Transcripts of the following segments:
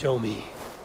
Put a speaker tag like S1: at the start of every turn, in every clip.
S1: Show me.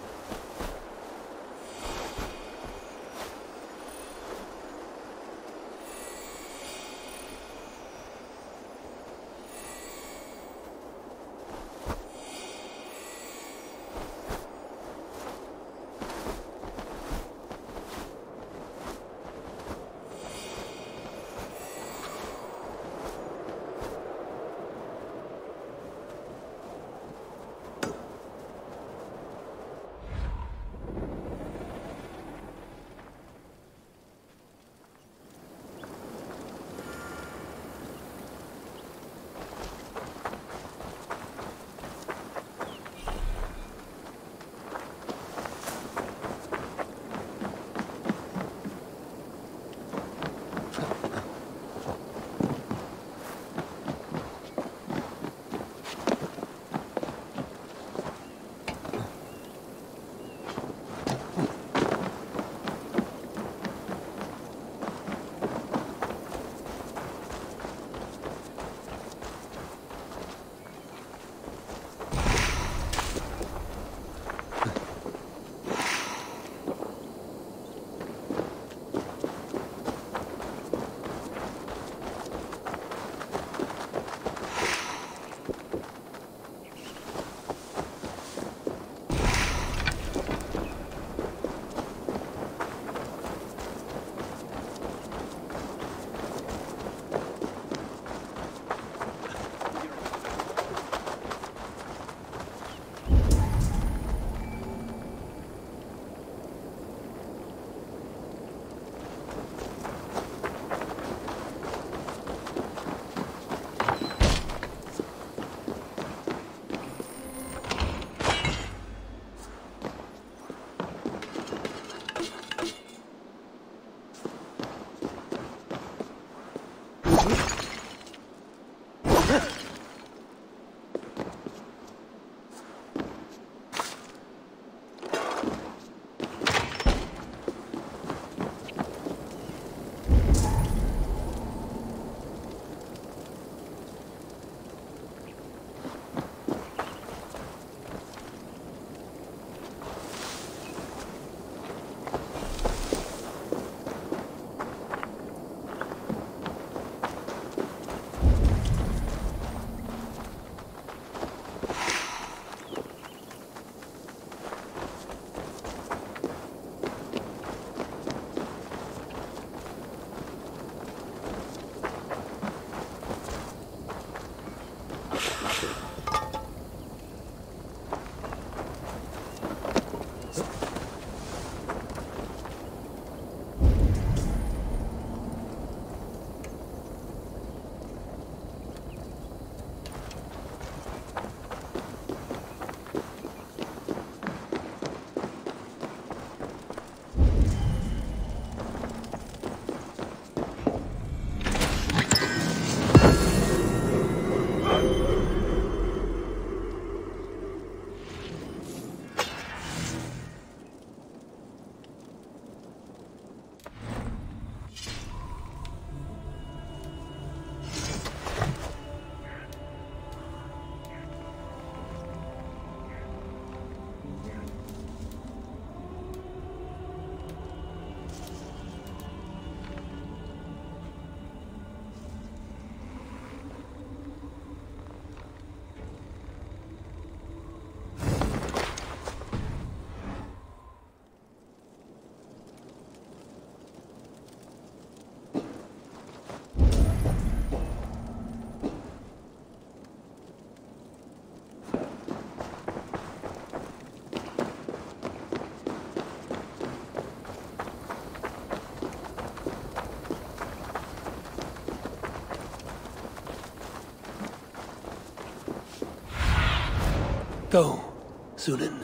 S1: Go, Sunan.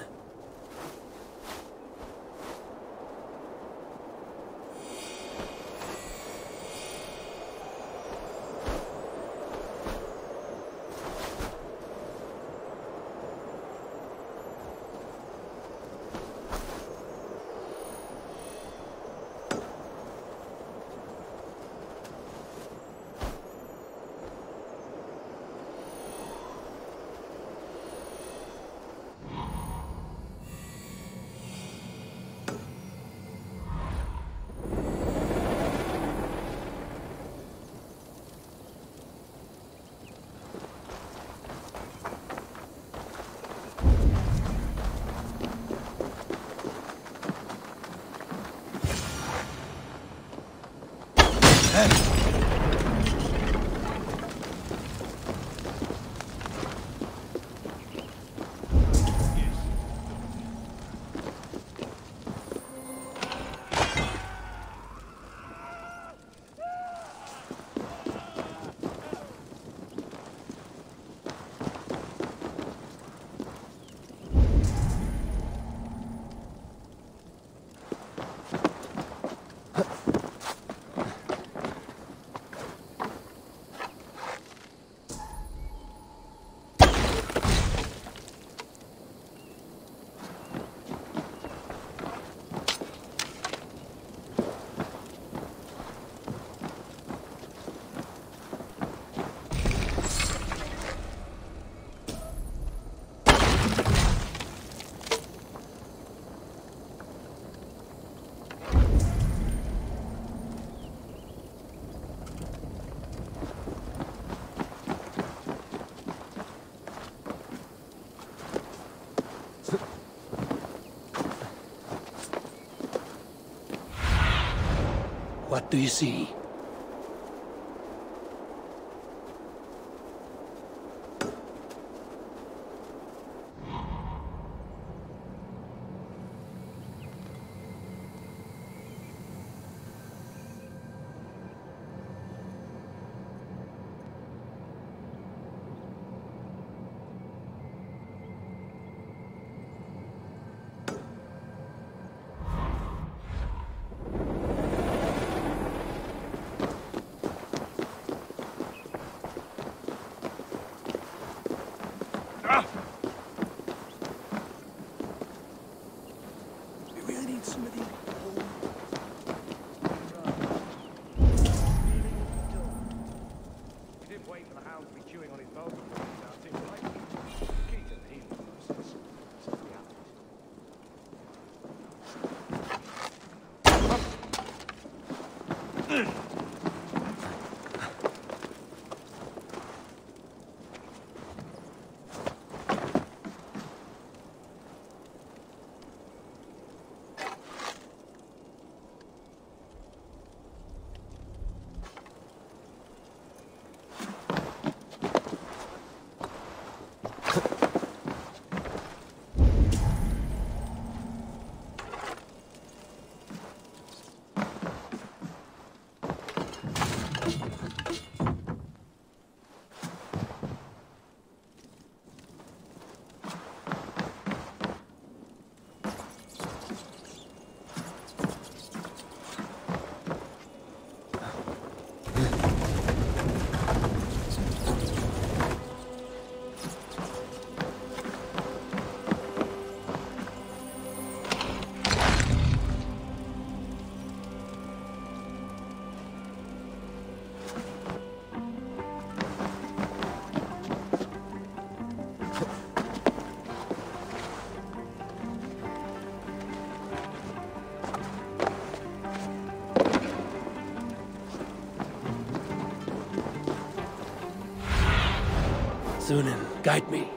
S1: What do you see? Sunan, guide me.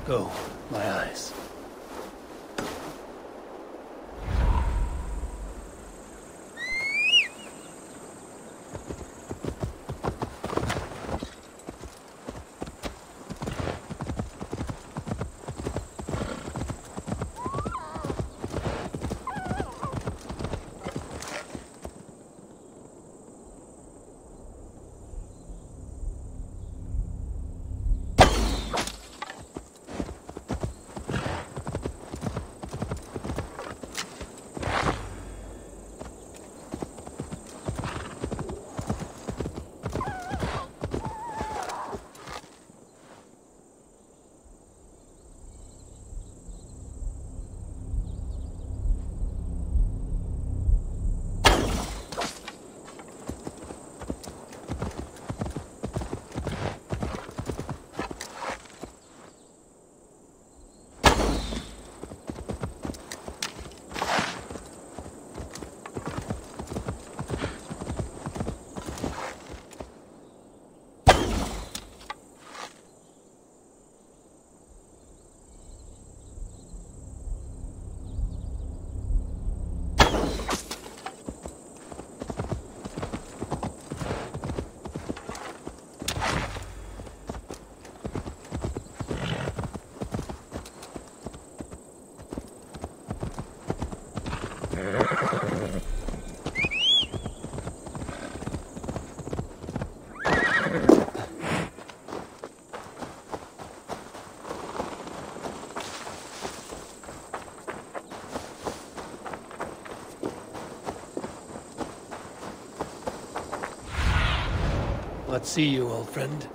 S1: Go, my eyes. Let's see you, old friend.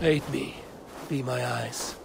S1: Aid me. Be my eyes.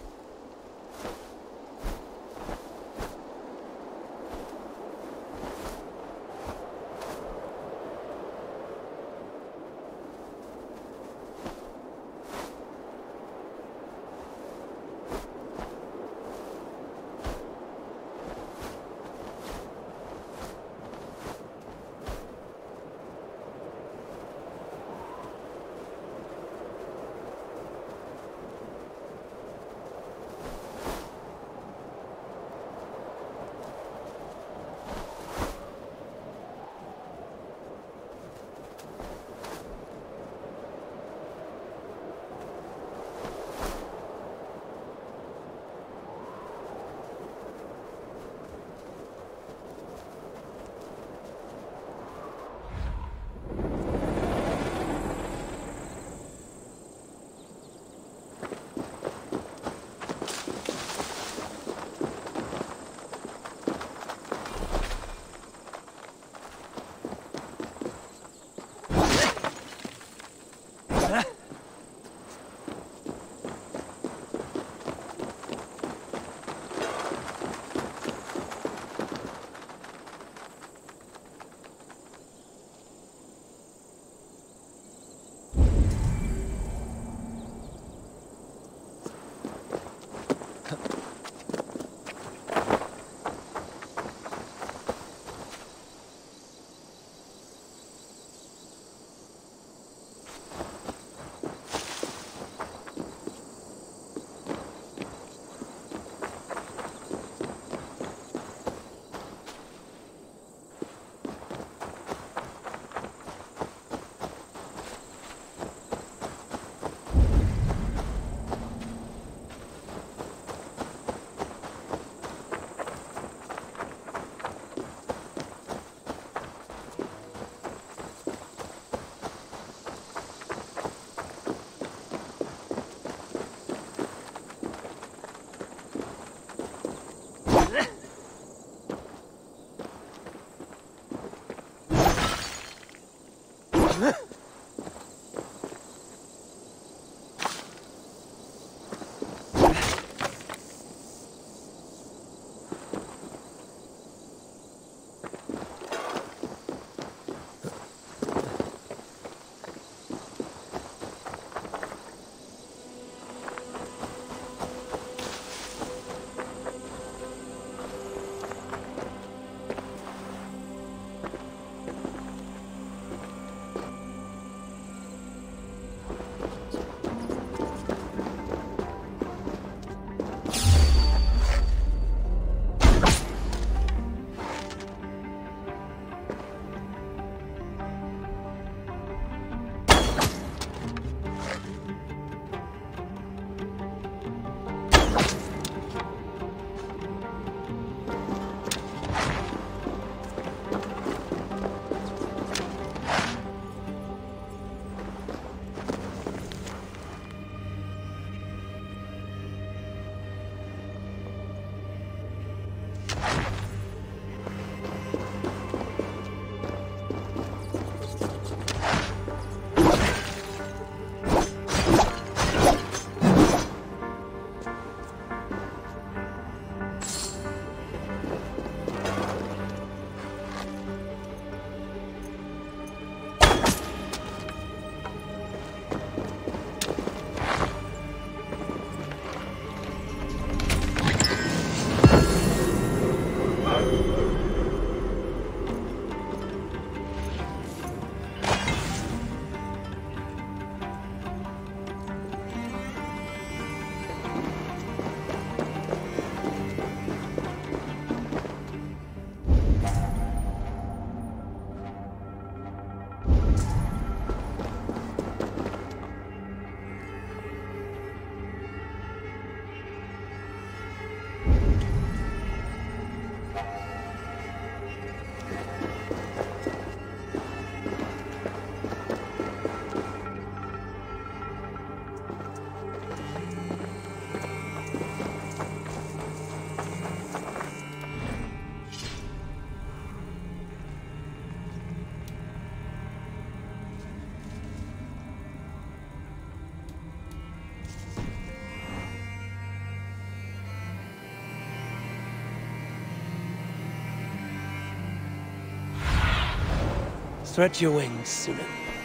S1: Stretch your wings, Sunan.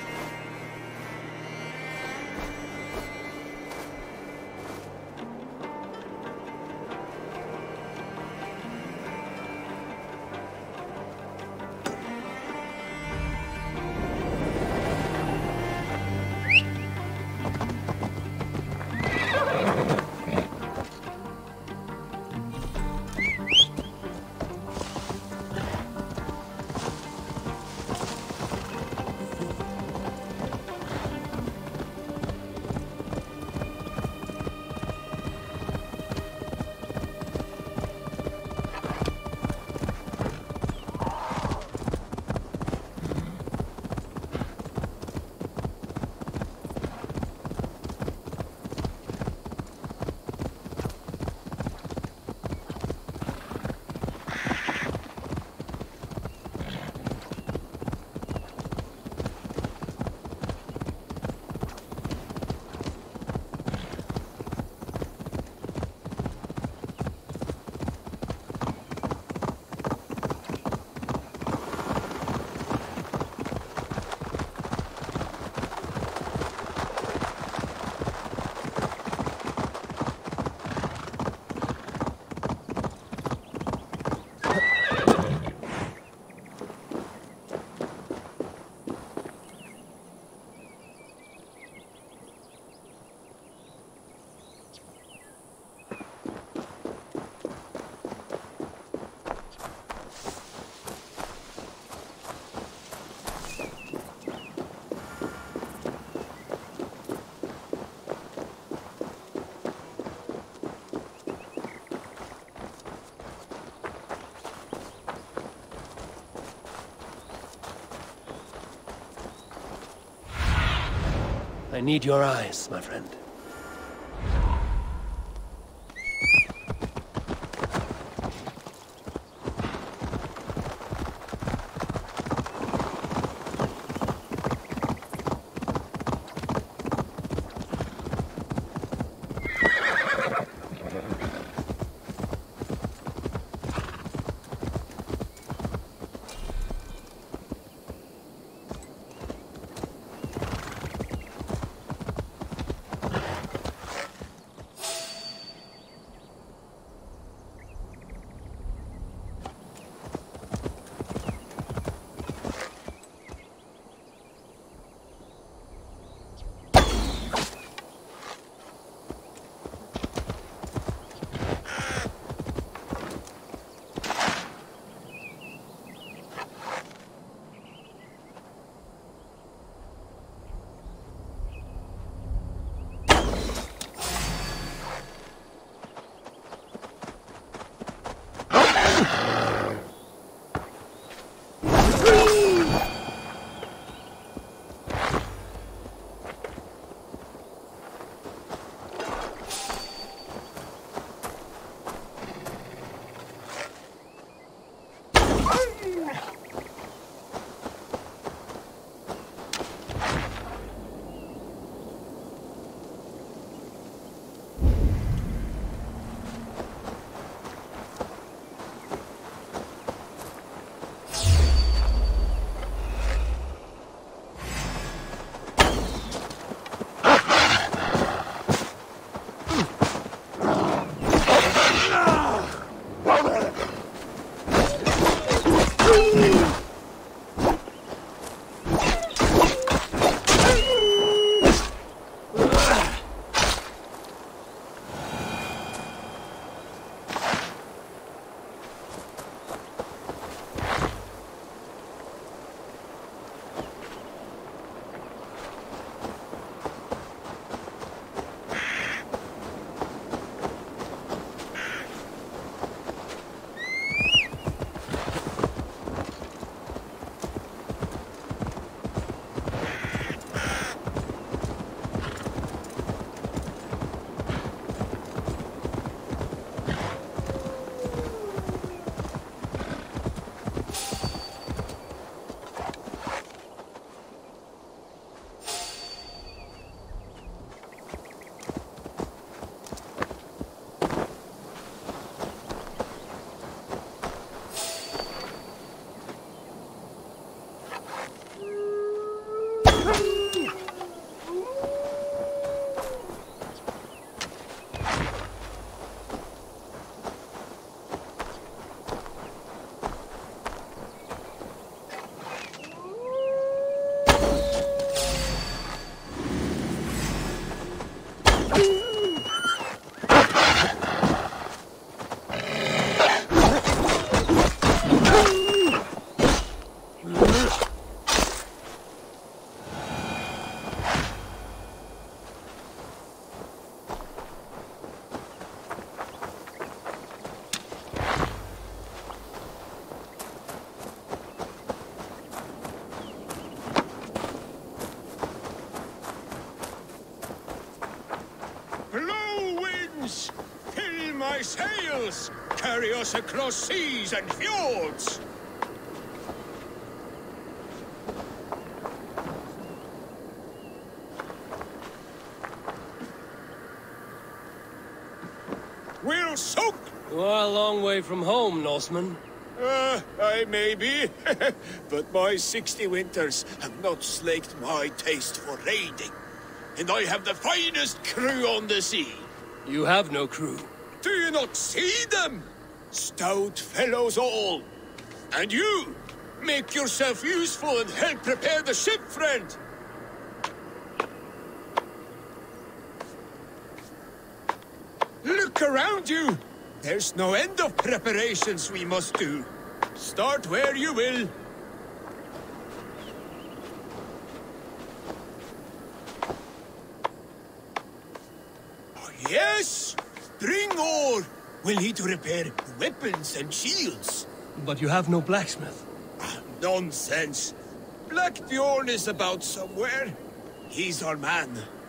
S1: I need your eyes, my friend.
S2: sails, carry us across seas and fjords. We'll soak.
S1: You are a long way from home, Norseman.
S2: I may be, but my 60 winters have not slaked my taste for raiding. And I have the finest crew on the sea.
S1: You have no crew.
S2: Do you not see them? Stout fellows all. And you, make yourself useful and help prepare the ship, friend. Look around you. There's no end of preparations we must do. Start where you will. Oh, yes! Bring ore! We'll need to repair weapons and shields.
S1: But you have no blacksmith.
S2: Nonsense. Black Bjorn is about somewhere. He's our man.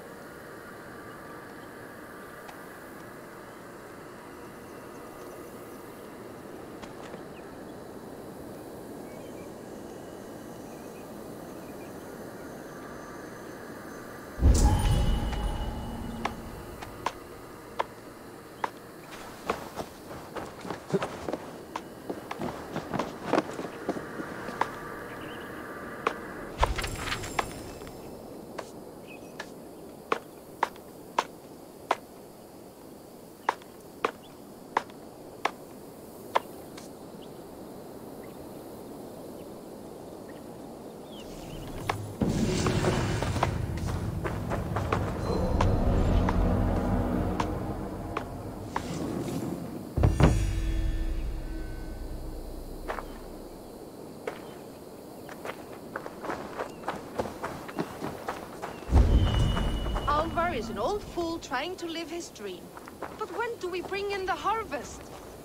S3: Alvar is an old fool trying to live his dream. But when do we bring in the harvest?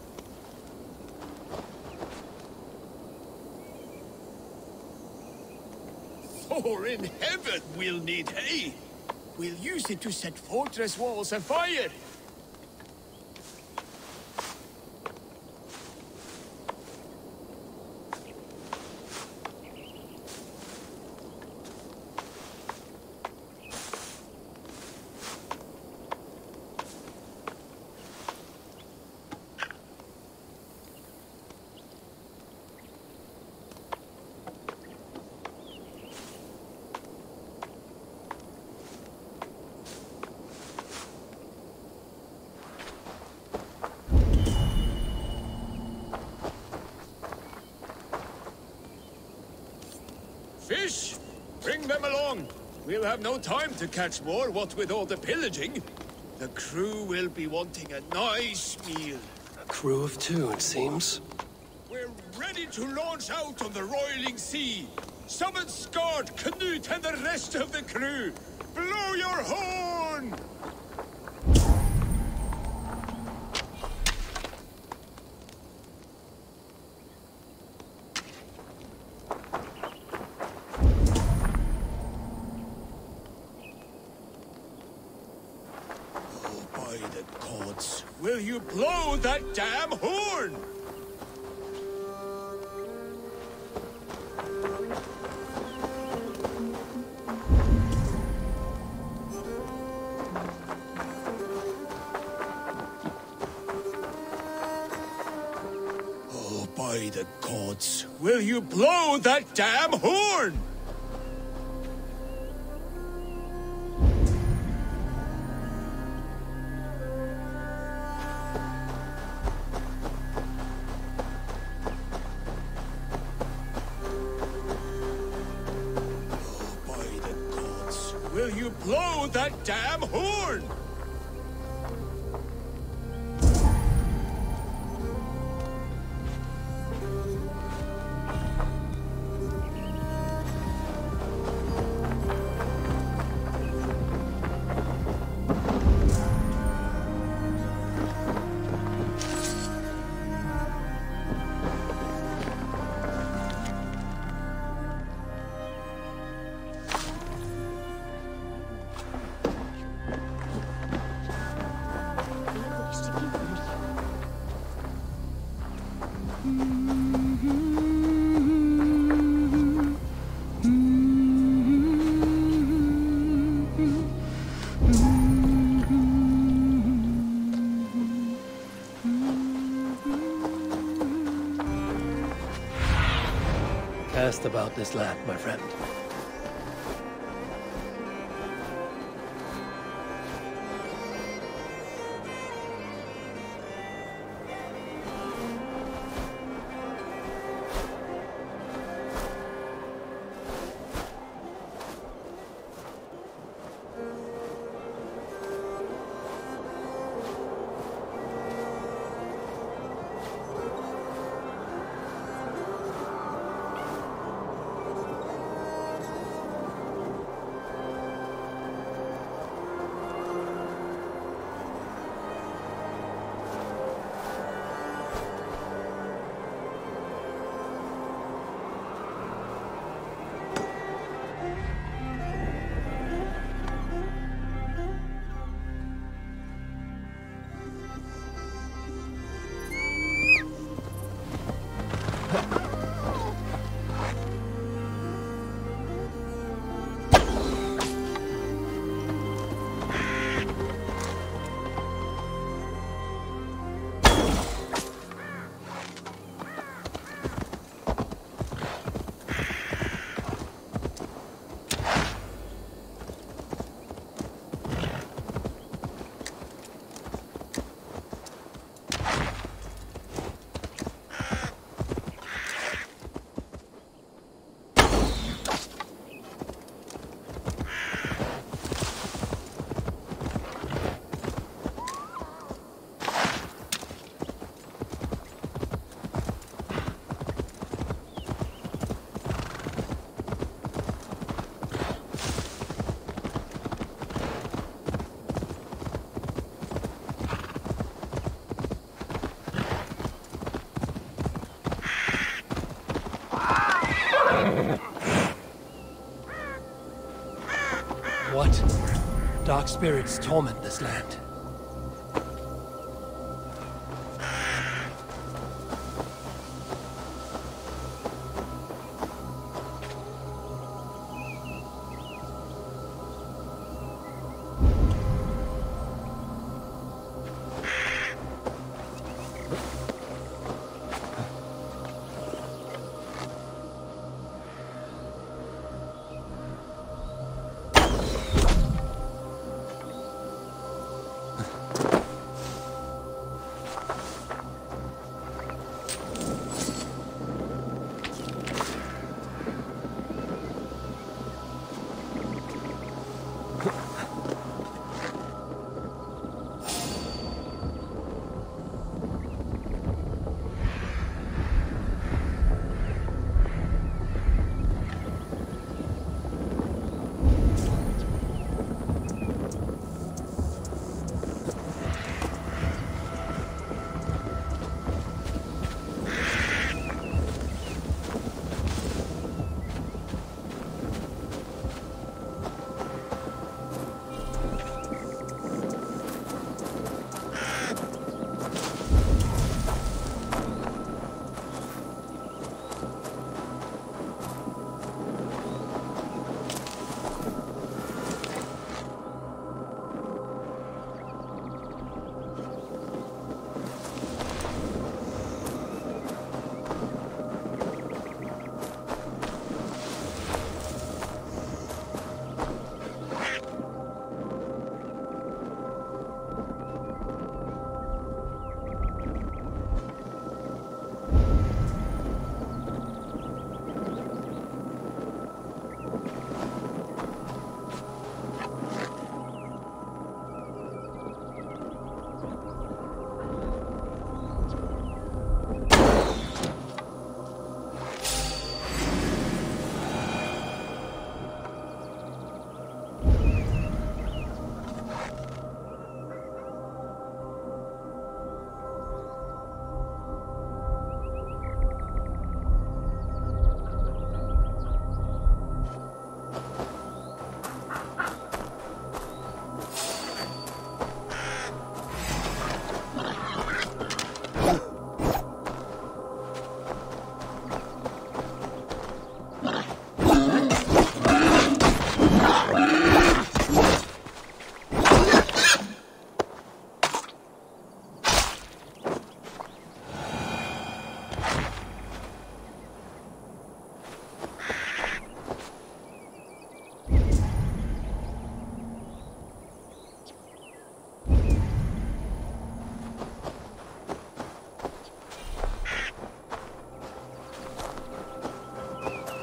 S2: For in heaven we'll need hay. We'll use it to set fortress walls afire. Fish! Bring them along! We'll have no time to catch more, what with all the pillaging. The crew will be wanting a nice meal.
S1: A crew of two, it seems.
S2: We're ready to launch out on the roiling sea. Summon Skard, Knut, and the rest of the crew. Blow your horn! Will you blow that damn horn? Oh, by the gods, will you blow that damn horn? Will you blow that damn horn?
S1: Cast about this land, my friend. What? Dark spirits torment this land.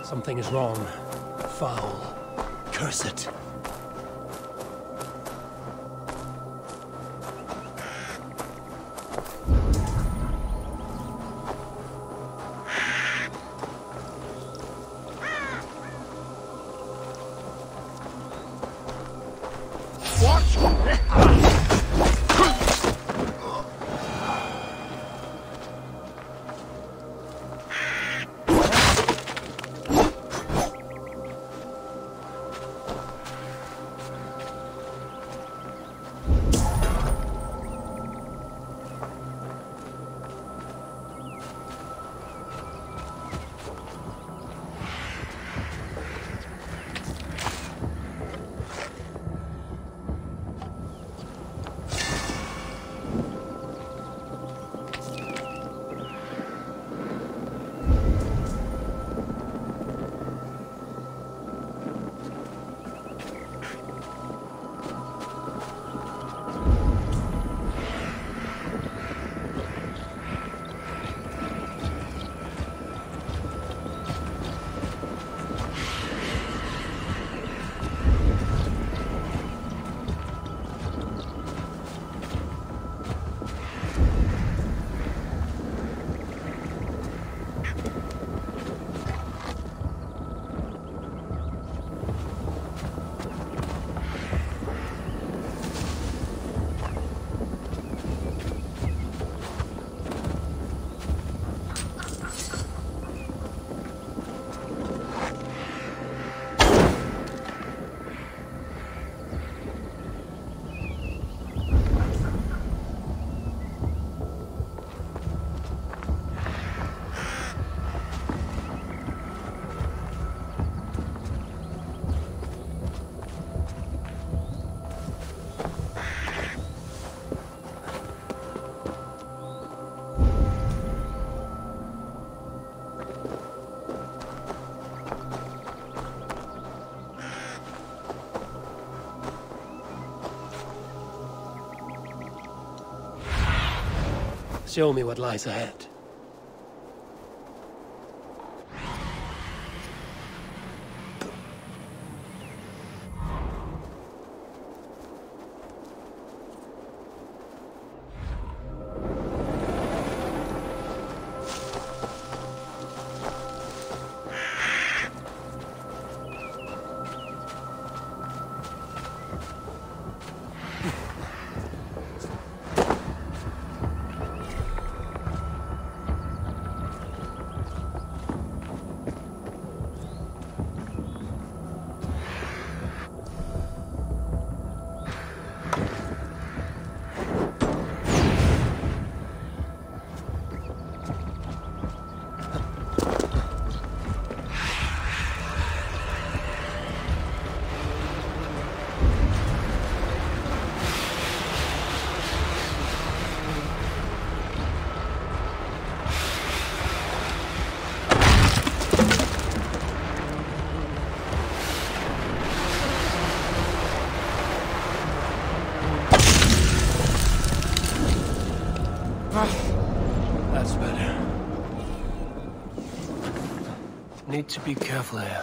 S1: Something is wrong. Foul. Curse it. Show me what lies ahead. That's better. Need to be careful here.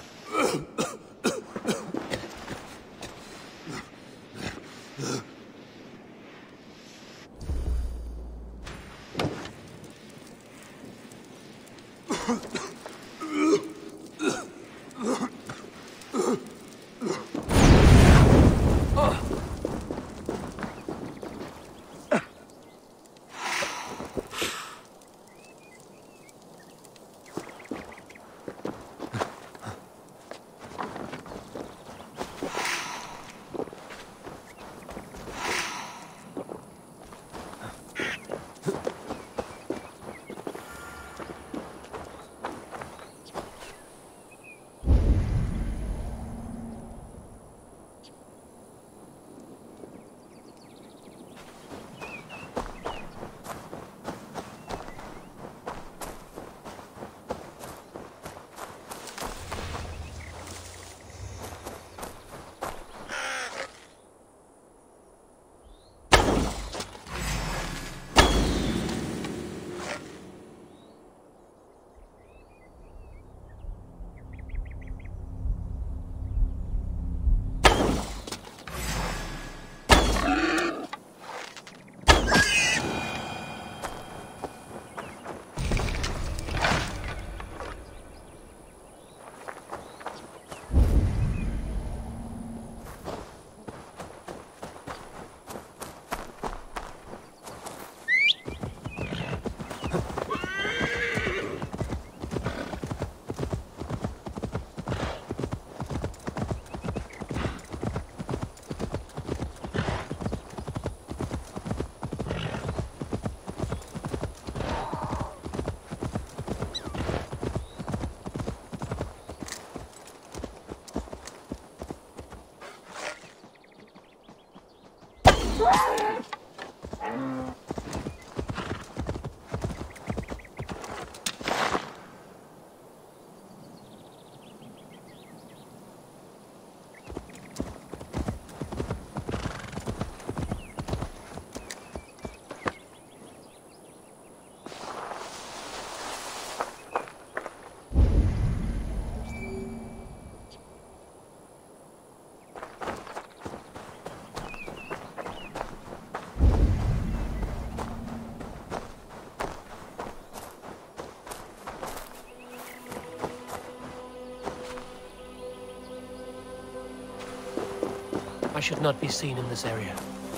S1: should not be seen in this area.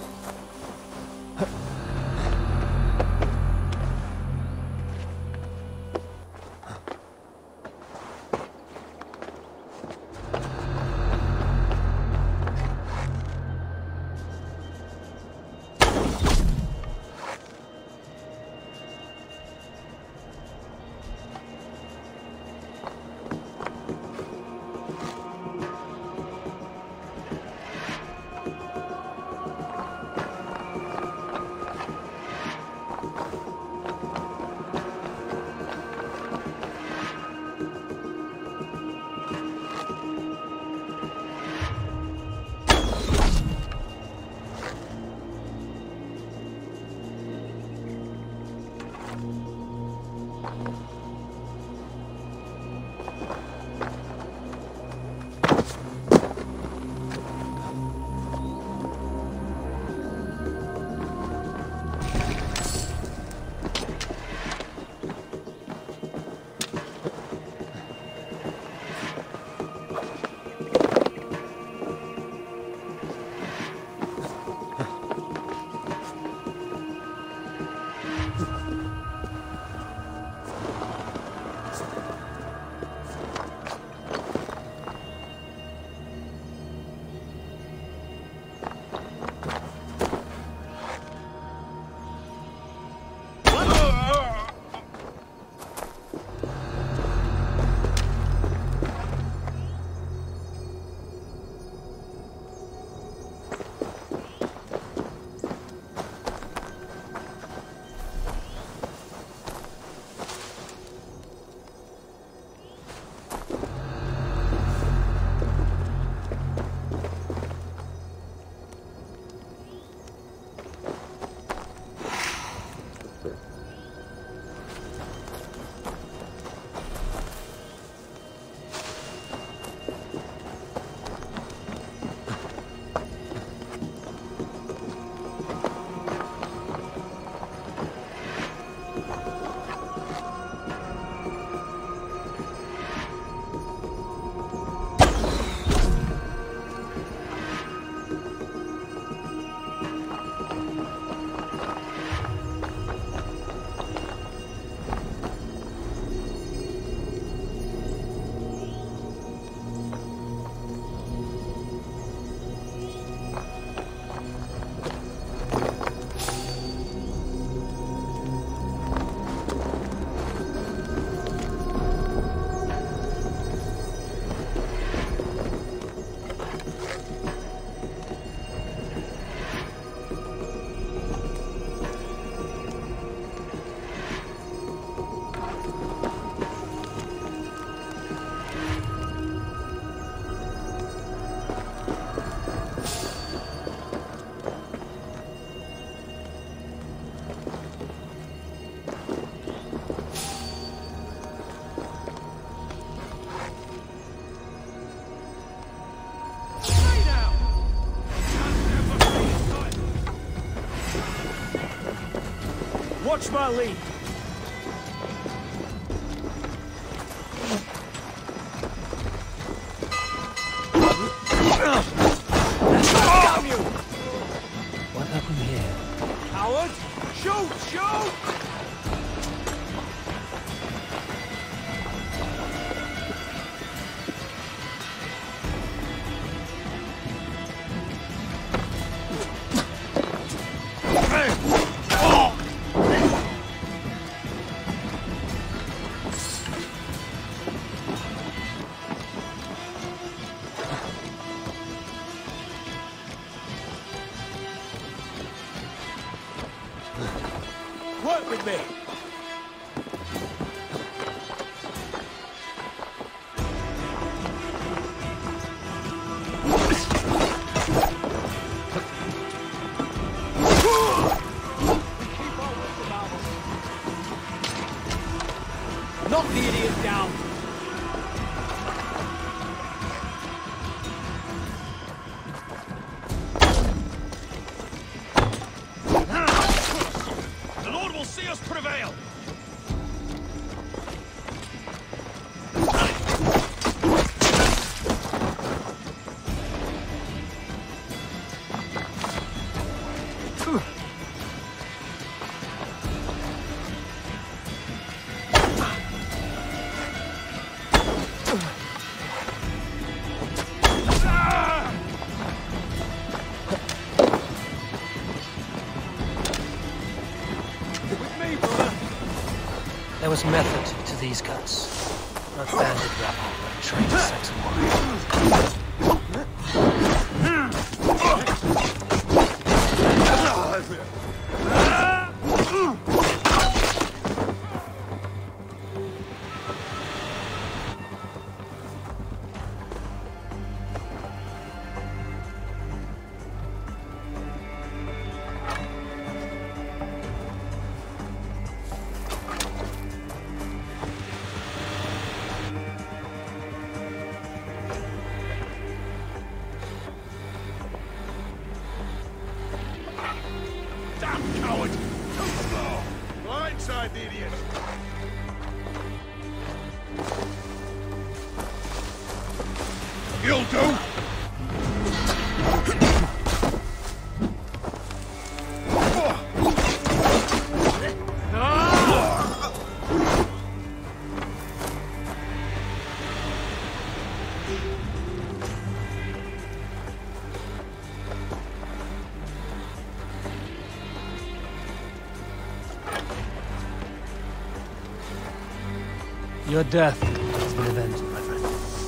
S4: Watch my lead.
S1: What happened here?
S4: Coward! Shoot! Shoot! Work with me! Knock the idiot down!
S2: The Lord will see us prevail!
S1: There was method to these guns. Not bandit rabble, but traitor Saxon warriors.
S2: Coward! Too slow! Blindside the idiot! You'll do!
S1: Your death has been avenged, my friend.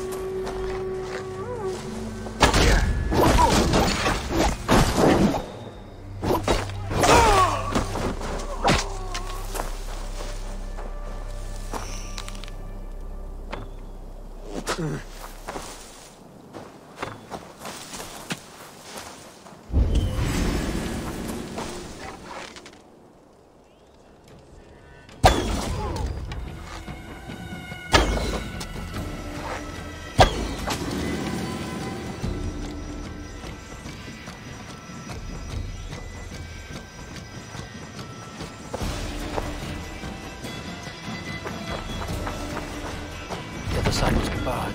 S1: The other side was barred.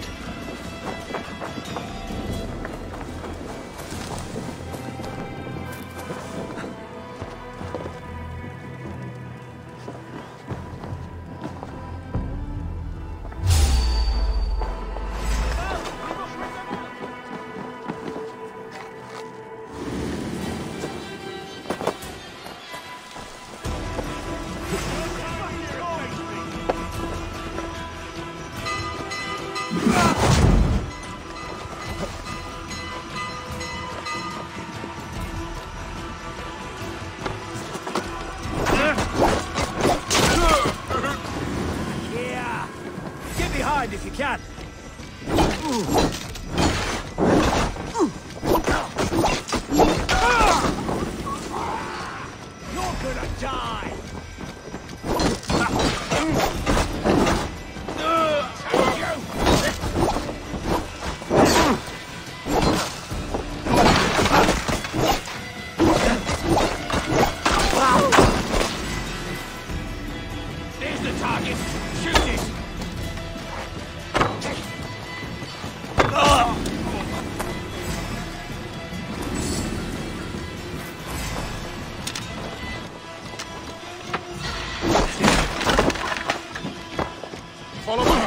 S4: Yeah! Get behind if you can! You're gonna die! There's the target! Shoot it!
S2: Follow me!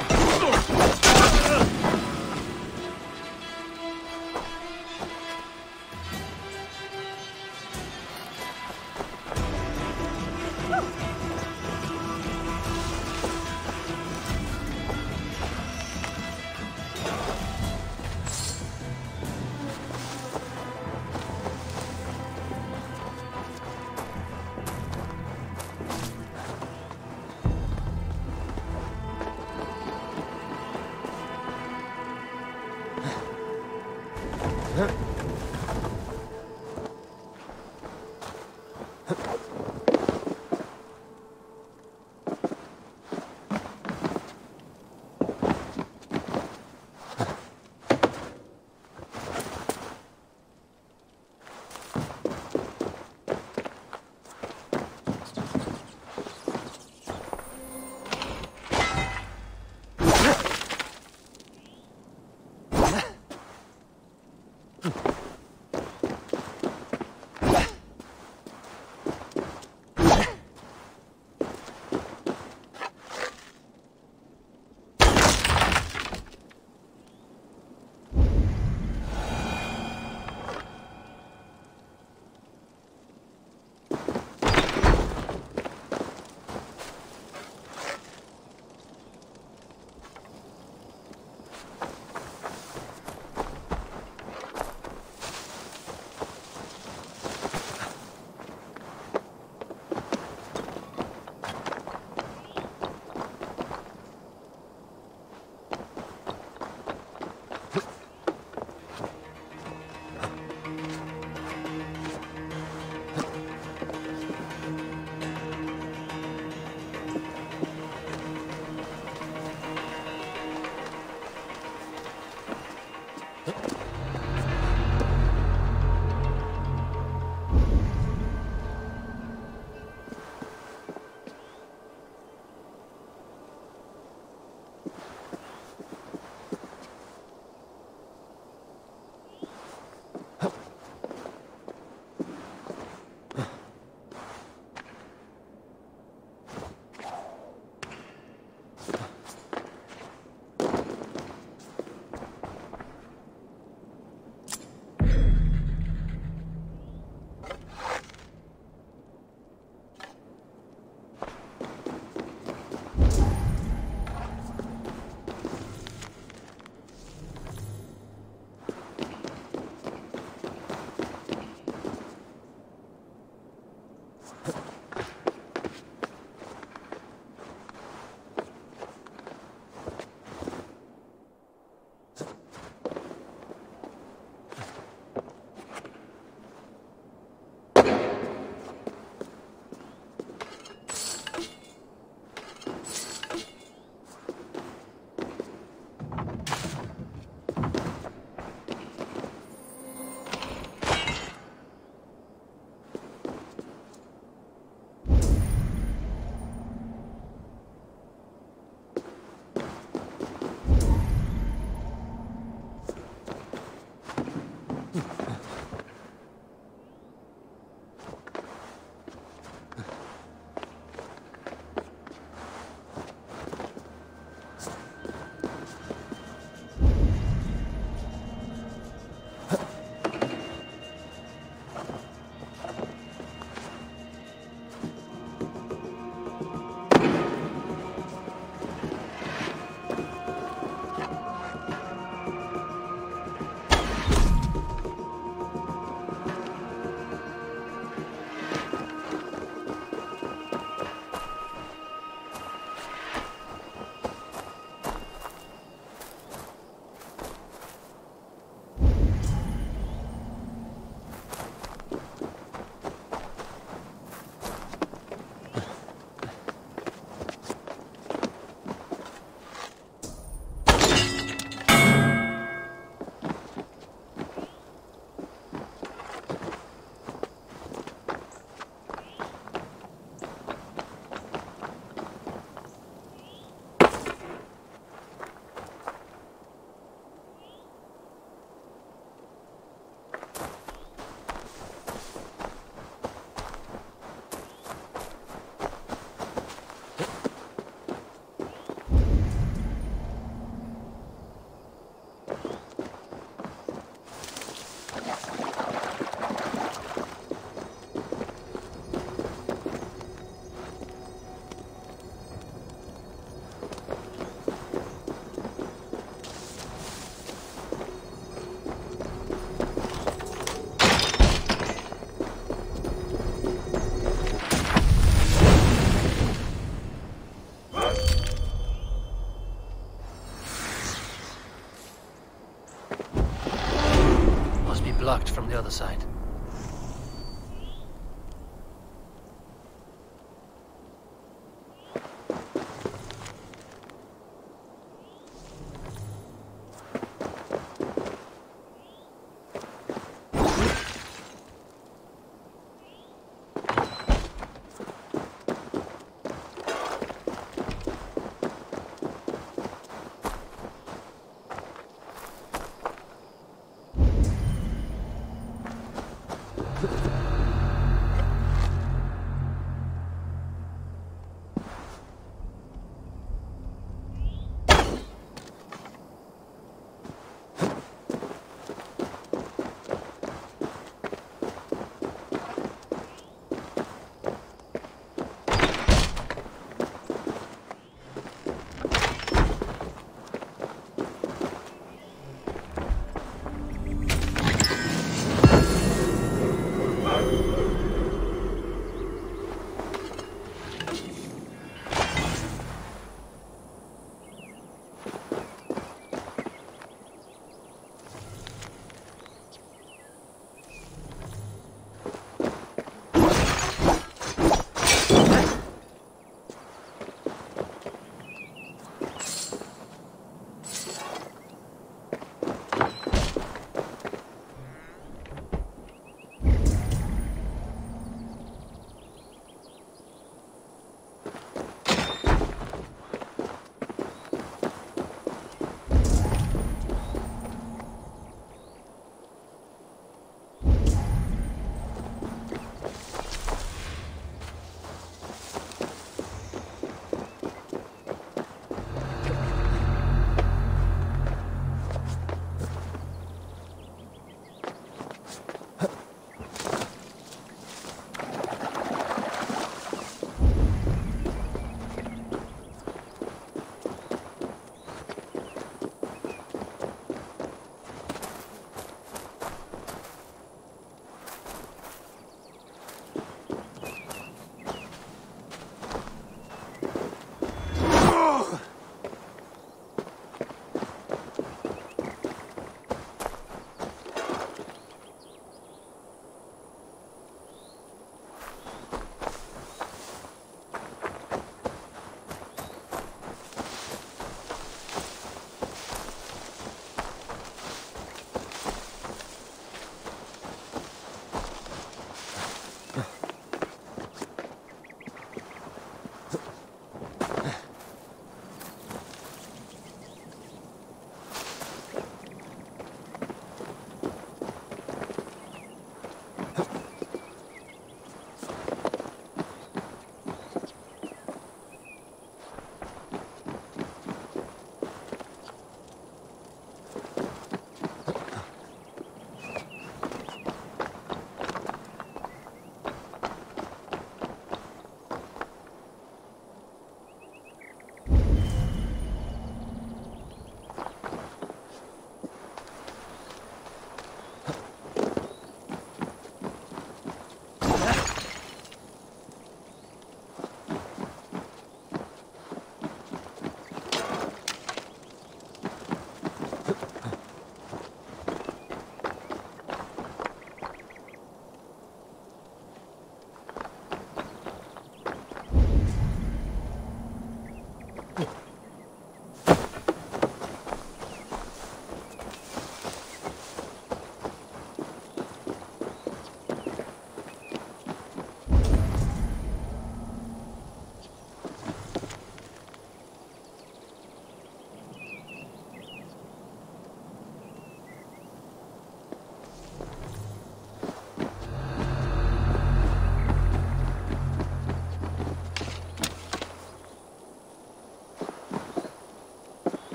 S1: from the other side.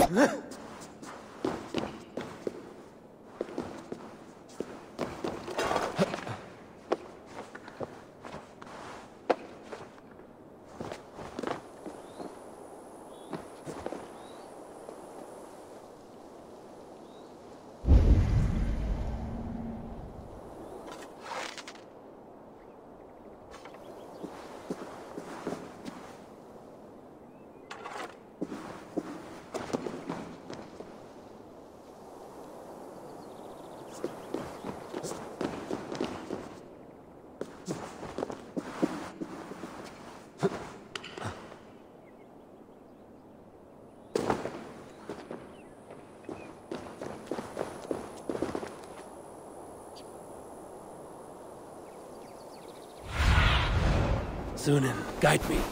S1: Sunan, guide me.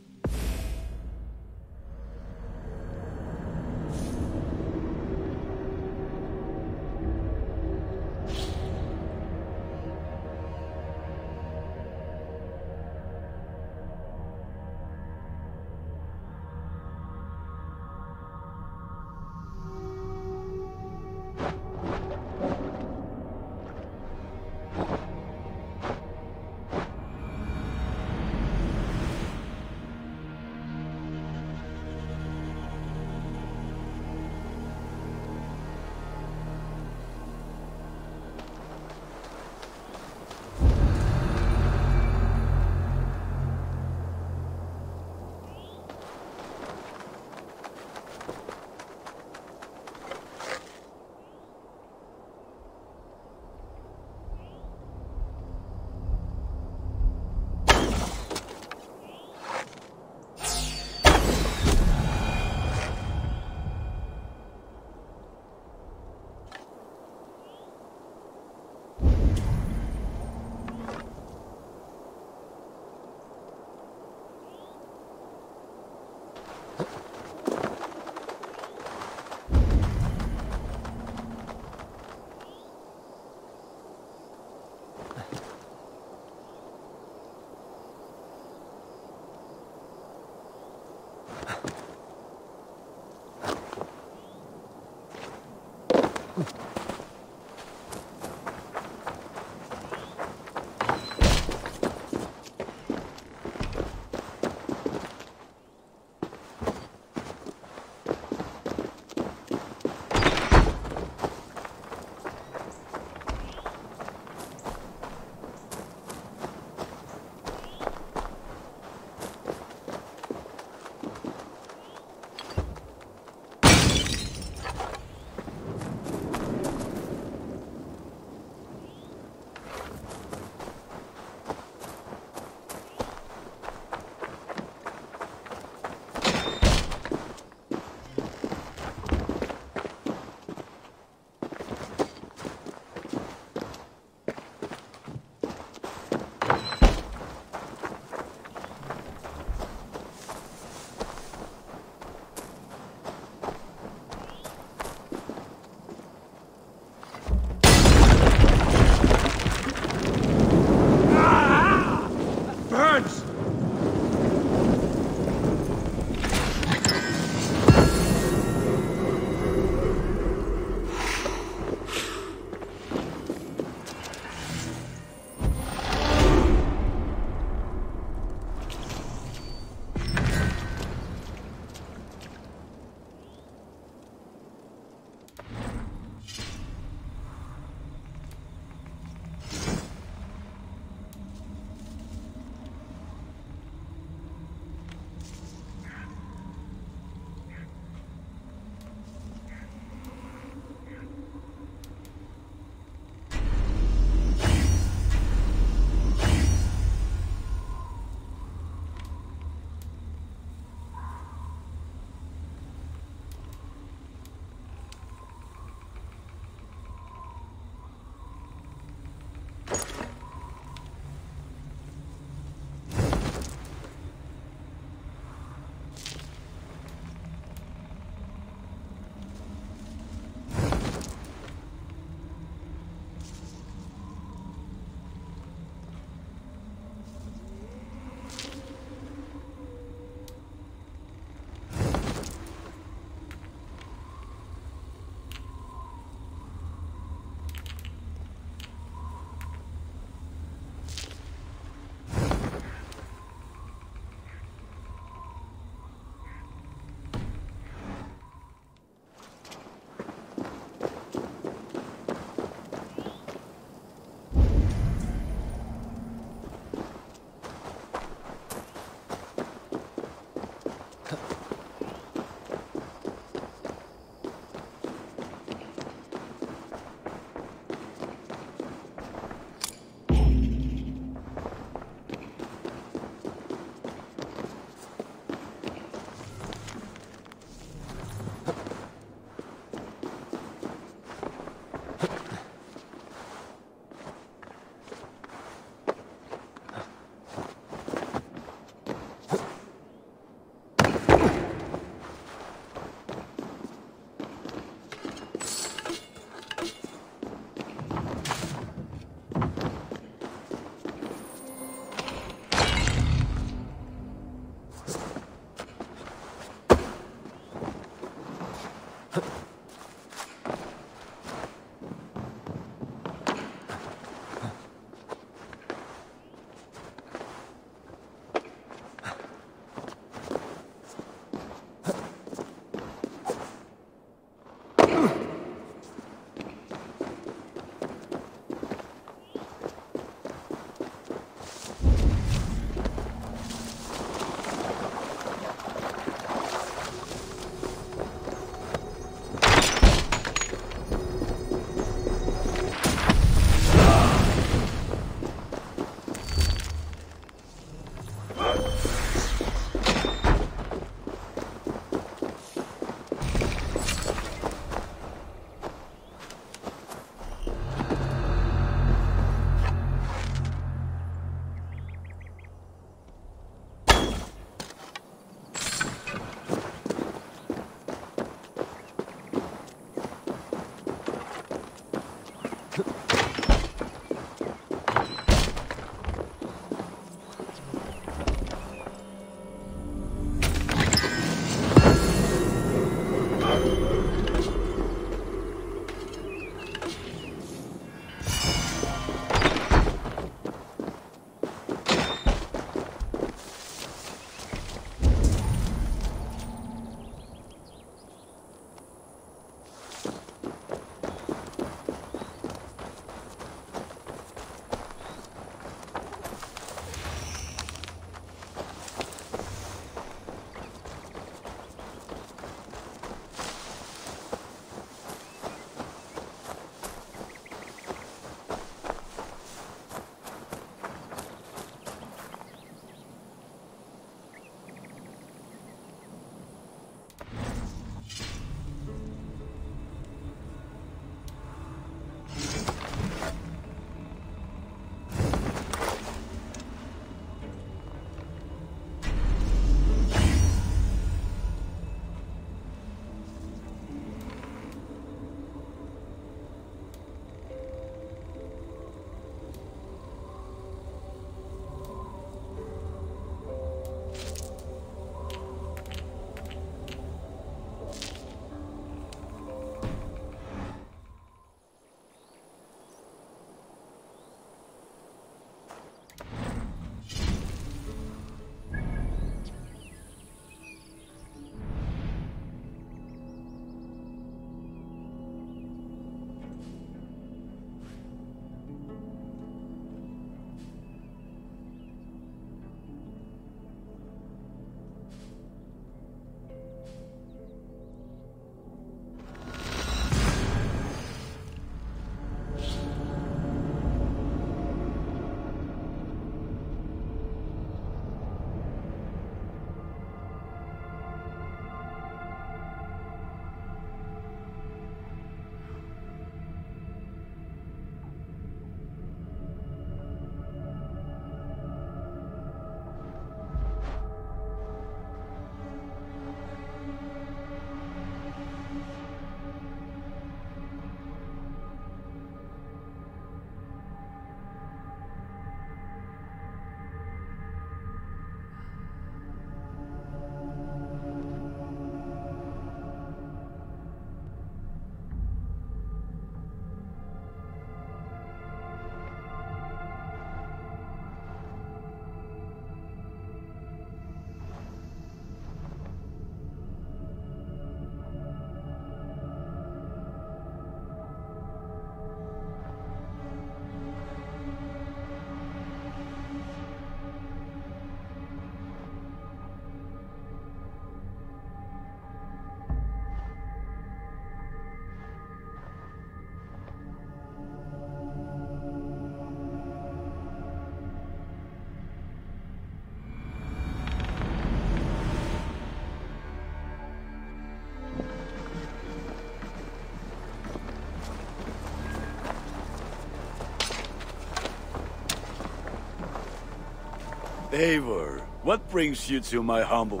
S5: Eivor, what brings you to my humble...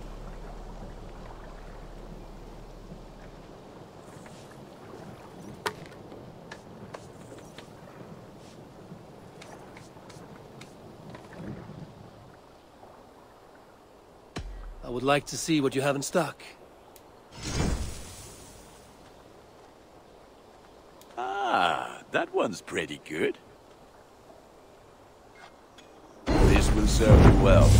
S1: I would like to see what you have in stock.
S5: Ah, that one's pretty good. This will serve you well.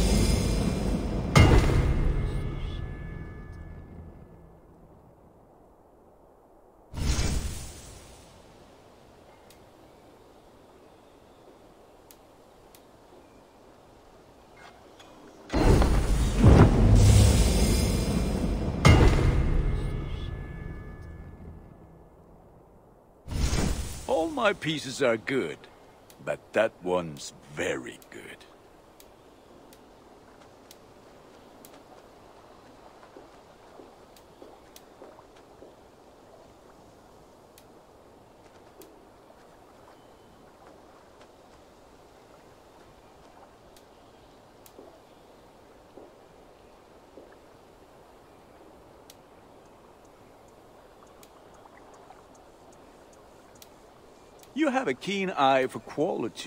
S5: All my pieces are good, but that one's very good. You have a keen eye for quality.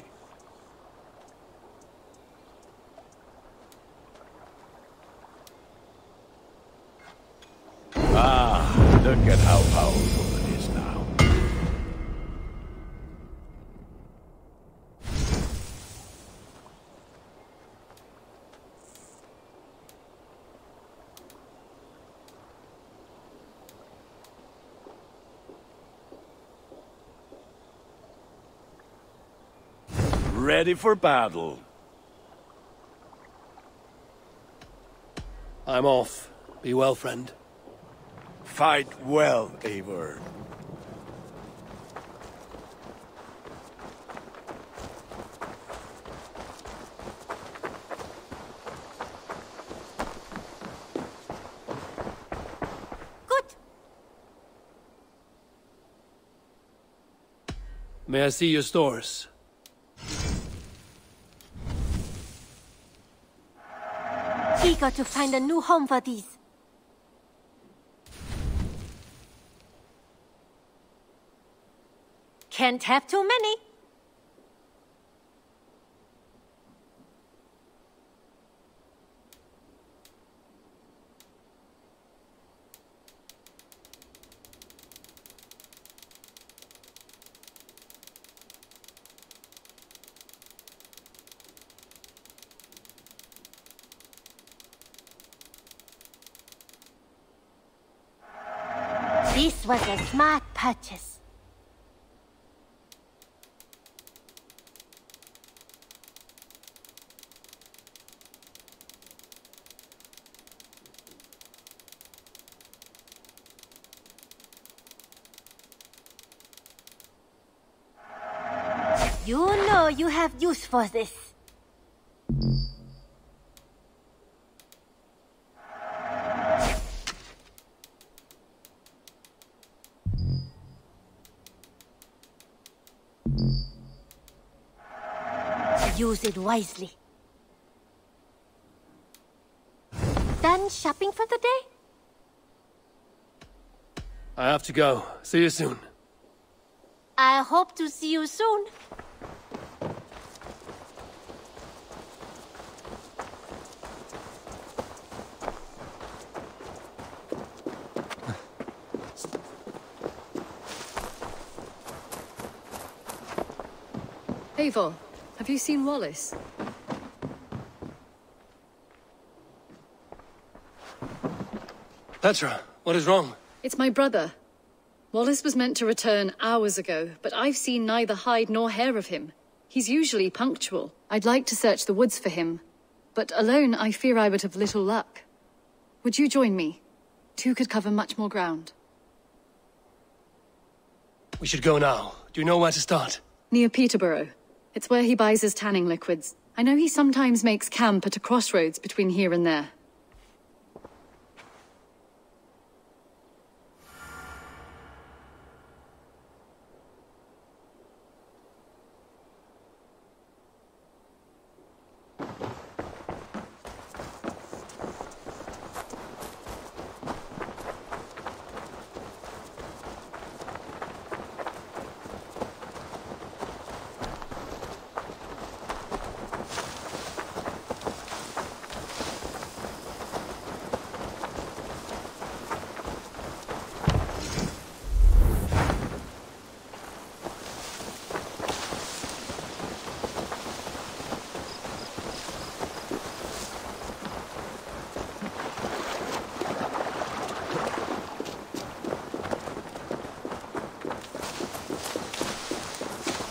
S5: Ah, look at how powerful it is now. Ready for battle.
S1: I'm off. Be well, friend.
S5: Fight well, Eivor.
S3: Good.
S1: May I see your stores?
S3: Eager to find a new home for these. Can't have too many. This was a smart purchase. You know you have use for this. Use it wisely. Done shopping for the day?
S1: I have to go. See you soon.
S3: I hope to see you soon.
S6: Eivor, have you seen Wallace?
S1: Petra, what is wrong?
S6: It's my brother. Wallace was meant to return hours ago, but I've seen neither hide nor hair of him. He's usually punctual. I'd like to search the woods for him, but alone I fear I would have little luck. Would you join me? Two could cover much more ground.
S1: We should go now. Do you know where to start?
S6: Near Peterborough. It's where he buys his tanning liquids. I know he sometimes makes camp at a crossroads between here and there.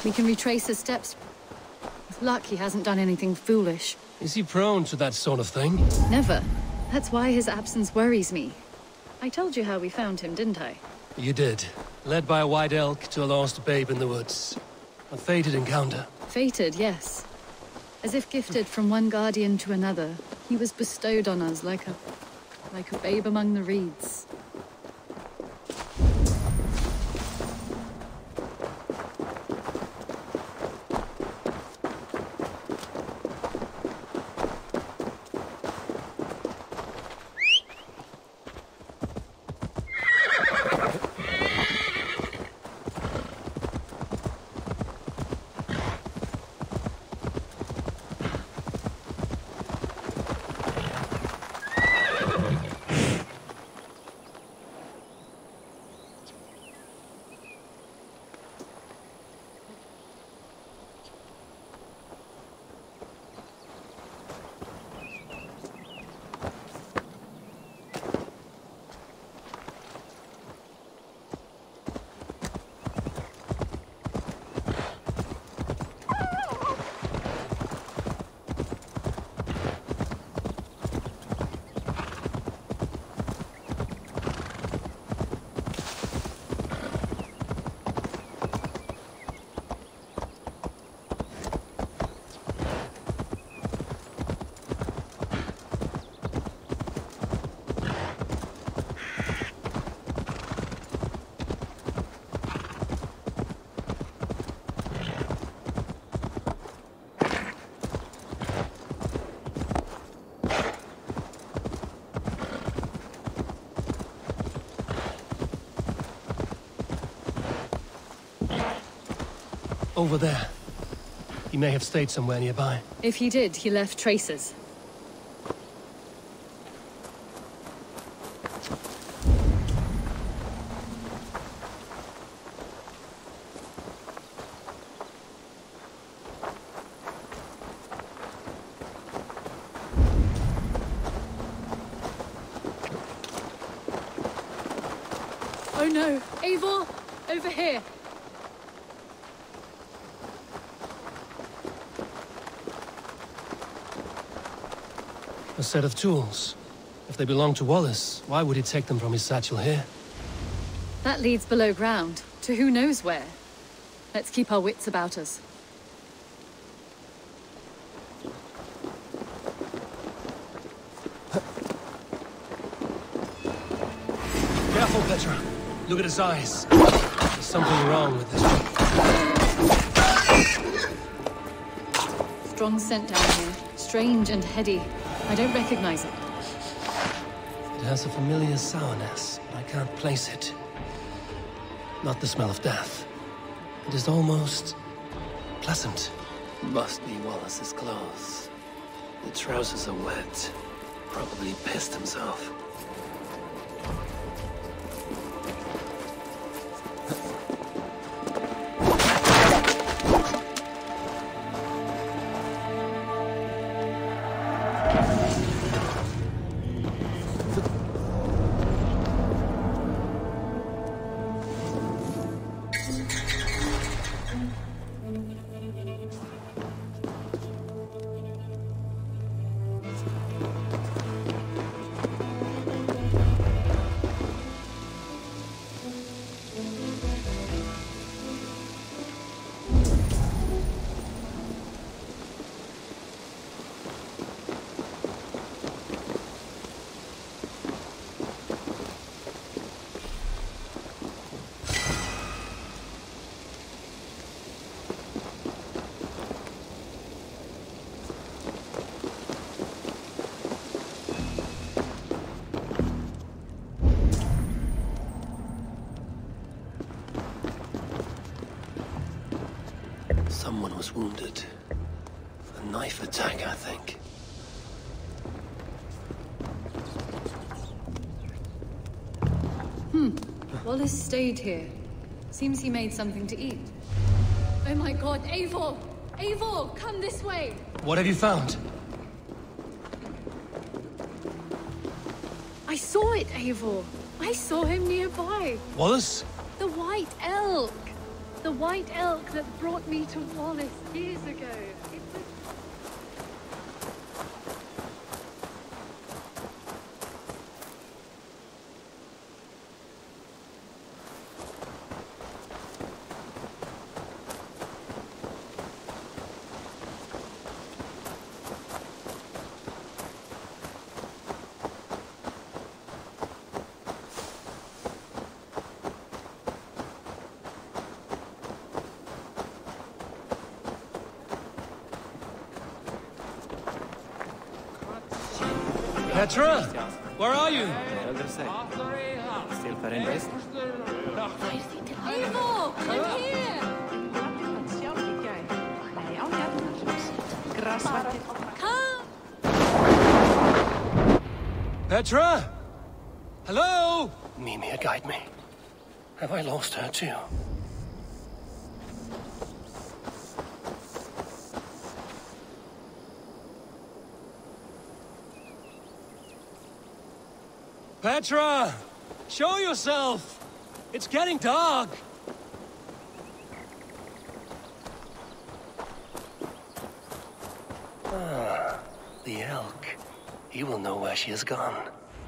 S6: We can retrace his steps. With luck, he hasn't done anything foolish.
S7: Is he prone to that sort of thing?
S6: Never. That's why his absence worries me. I told you how we found him, didn't I?
S7: You did. Led by a white elk to a lost babe in the woods. A fated encounter.
S6: Fated, yes. As if gifted from one guardian to another, he was bestowed on us like a babe among the reeds.
S7: Over there. He may have stayed somewhere nearby.
S6: If he did, he left traces. Oh no! Eivor! Over here!
S7: A set of tools. If they belong to Wallace, why would he take them from his satchel here?
S6: That leads below ground, to who knows where. Let's keep our wits about us.
S7: Careful, Petra. Look at his eyes. There's something wrong with this one.
S6: Strong scent down here. Strange and heady. I don't recognize it.
S7: It has a familiar sourness, but I can't place it. Not the smell of death. It is almost pleasant.
S8: Must be Wallace's clothes. The trousers are wet. Probably pissed himself. Someone was wounded. A knife attack, I think.
S6: Wallace stayed here. Seems he made something to eat. Oh my god, Eivor! Eivor, come this way!
S7: What have you found?
S6: I saw it, Eivor. I saw him nearby.
S7: Wallace?
S6: The white elk. The white elk that brought me to Wallace years ago. It was...
S7: Petra? Where are you?
S6: Eivor! I'm here! Come!
S7: Petra? Hello? Mimir, guide me. Have I lost her too? Petra! Show yourself! It's getting dark! Ah, the elk. He will know where she has gone.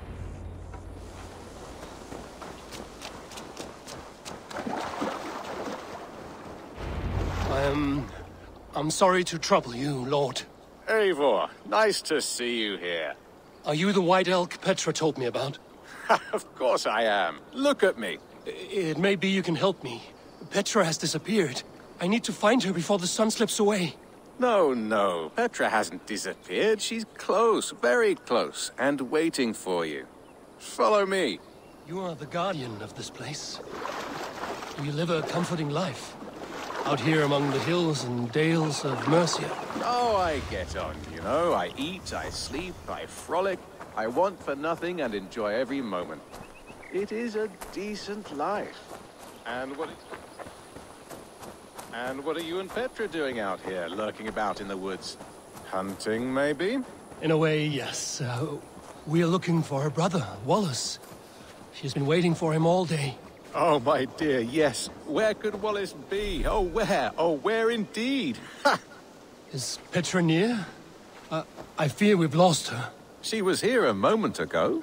S7: I'm sorry to trouble you, Lord.
S2: Eivor, nice to see you here.
S7: Are you the white elk Petra told me about?
S2: Of course I am. Look at me.
S7: It may be you can help me. Petra has disappeared. I need to find her before the sun slips away.
S2: No. Petra hasn't disappeared. She's close, very close, and waiting for you. Follow me.
S7: You are the guardian of this place. You live a comforting life. Out here among the hills and dales of Mercia.
S2: Oh, I get on, you know. I eat, I sleep, I frolic. I want for nothing and enjoy every moment. It is a decent life. And what are you and Petra doing out here, lurking about in the woods? Hunting, maybe?
S7: In a way, yes. We are looking for her brother, Wallace. She's been waiting for him all day.
S2: Oh, my dear, yes. Where could Wallace be? Oh, where? Oh, where indeed? Ha!
S7: Is Petra near? I fear we've lost her.
S2: She was here a moment ago.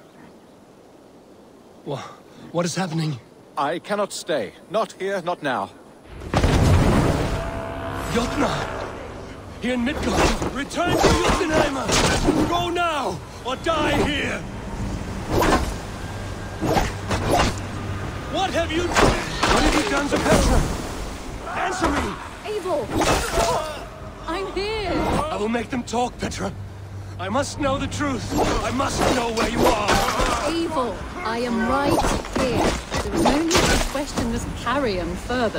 S7: What is happening?
S2: I cannot stay. Not here, not now.
S7: Jotnar! Here in Midgard! Return to Jotunheimer! Go now, or die here! What have you done to Petra? Answer me!
S6: Eivor! I'm here!
S7: I will make them talk, Petra. I must know the truth. I must know where you are.
S6: Eivor, I am right here. There is no need to question this carrion further.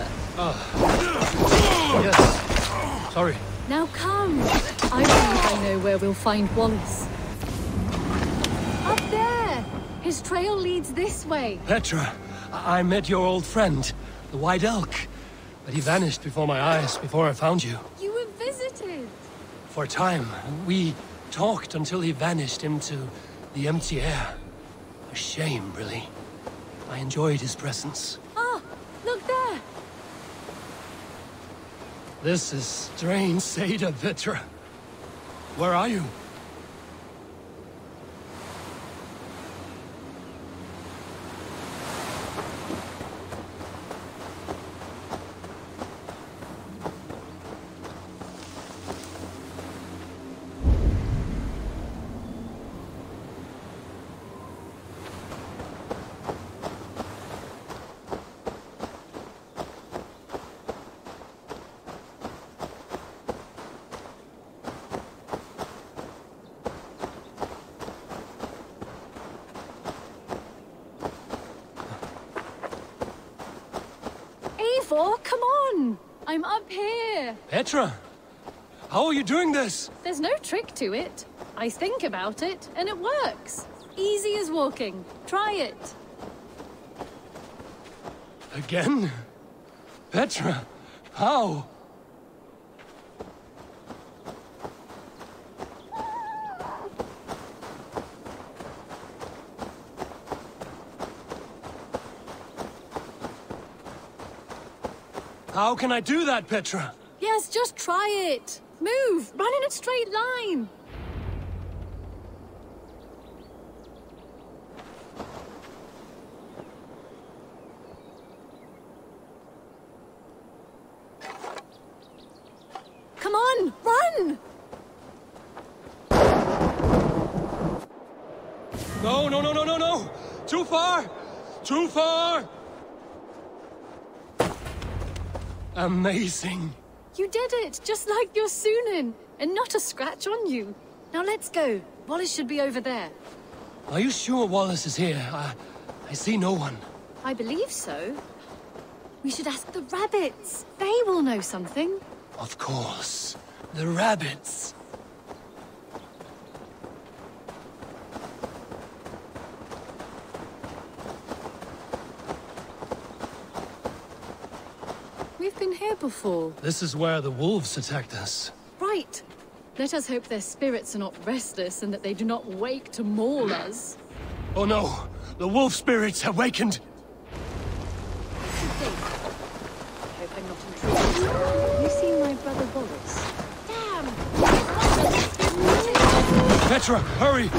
S7: Yes. Sorry.
S6: Now come. I think I know where we'll find Wallace. Up there! His trail leads this way.
S7: Petra, I met your old friend, the White Elk. But he vanished before my eyes, before I found you.
S6: You were visited.
S7: For a time, we talked until he vanished into the empty air. A shame, really. I enjoyed his presence.
S6: Ah, look there!
S7: This is strange, Seda, Petra. Where are you?
S6: Eivor, come on! I'm up here.
S7: Petra! How are you doing this?
S6: There's no trick to it. I think about it, and it works. Easy as walking. Try it.
S7: Again? Petra, how? How can I do that, Petra?
S6: Yes, just try it. Move! Run in a straight line! Come on, run!
S7: No, no, no, no, no, no! Too far! Too far! Amazing.
S6: You did it, just like your Sunan, and not a scratch on you. Now let's go. Wallace should be over there.
S7: Are you sure Wallace is here? I see no one.
S6: I believe so. We should ask the rabbits. They will know something.
S7: Of course. The rabbits.
S6: We've been here before.
S7: This is where the wolves attacked us.
S6: Right. Let us hope their spirits are not restless and that they do not wake to maul us.
S7: Oh no! The wolf spirits have wakened!
S6: I hope I'm not intruding. Have you seen my brother Wallace? Damn!
S7: Petra, hurry!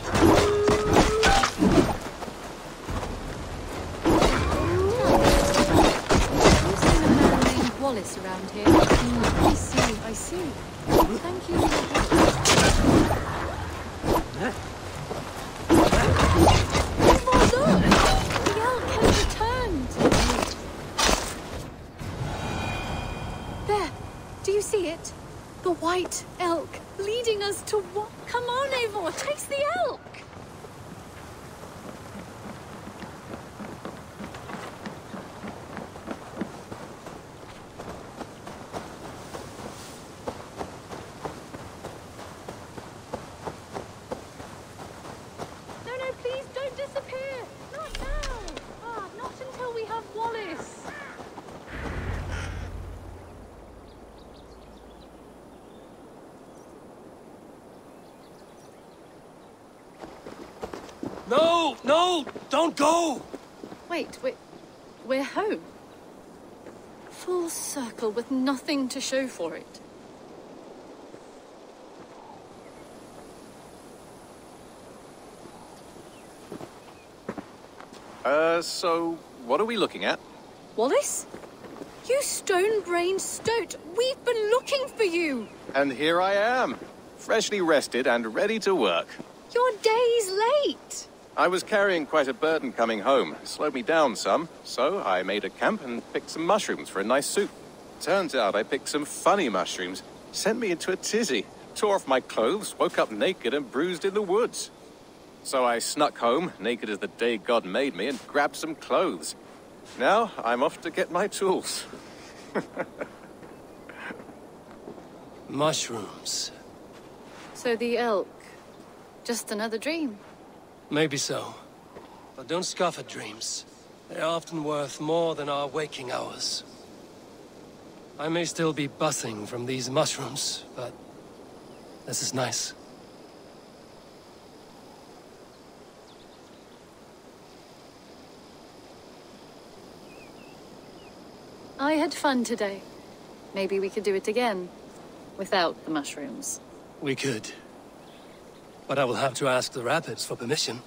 S6: Wallace around here. I see. Thank you. Oh, look! The elk has returned! There! Do you see it? The white elk leading us to what? Come on, Eivor! Chase the elk!
S7: No! No! Don't go!
S6: Wait, we're home. Full circle with nothing to show for it.
S2: So what are we looking at?
S6: Wallace? You stone-brained stoat! We've been looking for you!
S2: And here I am, freshly rested and ready to work.
S6: You're days late!
S2: I was carrying quite a burden coming home. Slowed me down some, so I made a camp and picked some mushrooms for a nice soup. Turns out I picked some funny mushrooms. Sent me into a tizzy. Tore off my clothes, woke up naked and bruised in the woods. So I snuck home, naked as the day God made me, and grabbed some clothes. Now I'm off to get my tools.
S7: Mushrooms.
S6: So the elk, just another dream.
S7: Maybe so. But don't scoff at dreams. They're often worth more than our waking hours. I may still be buzzing from these mushrooms, but this is nice.
S6: I had fun today. Maybe we could do it again, without the mushrooms.
S7: We could. But I will have to ask the rabbits for permission.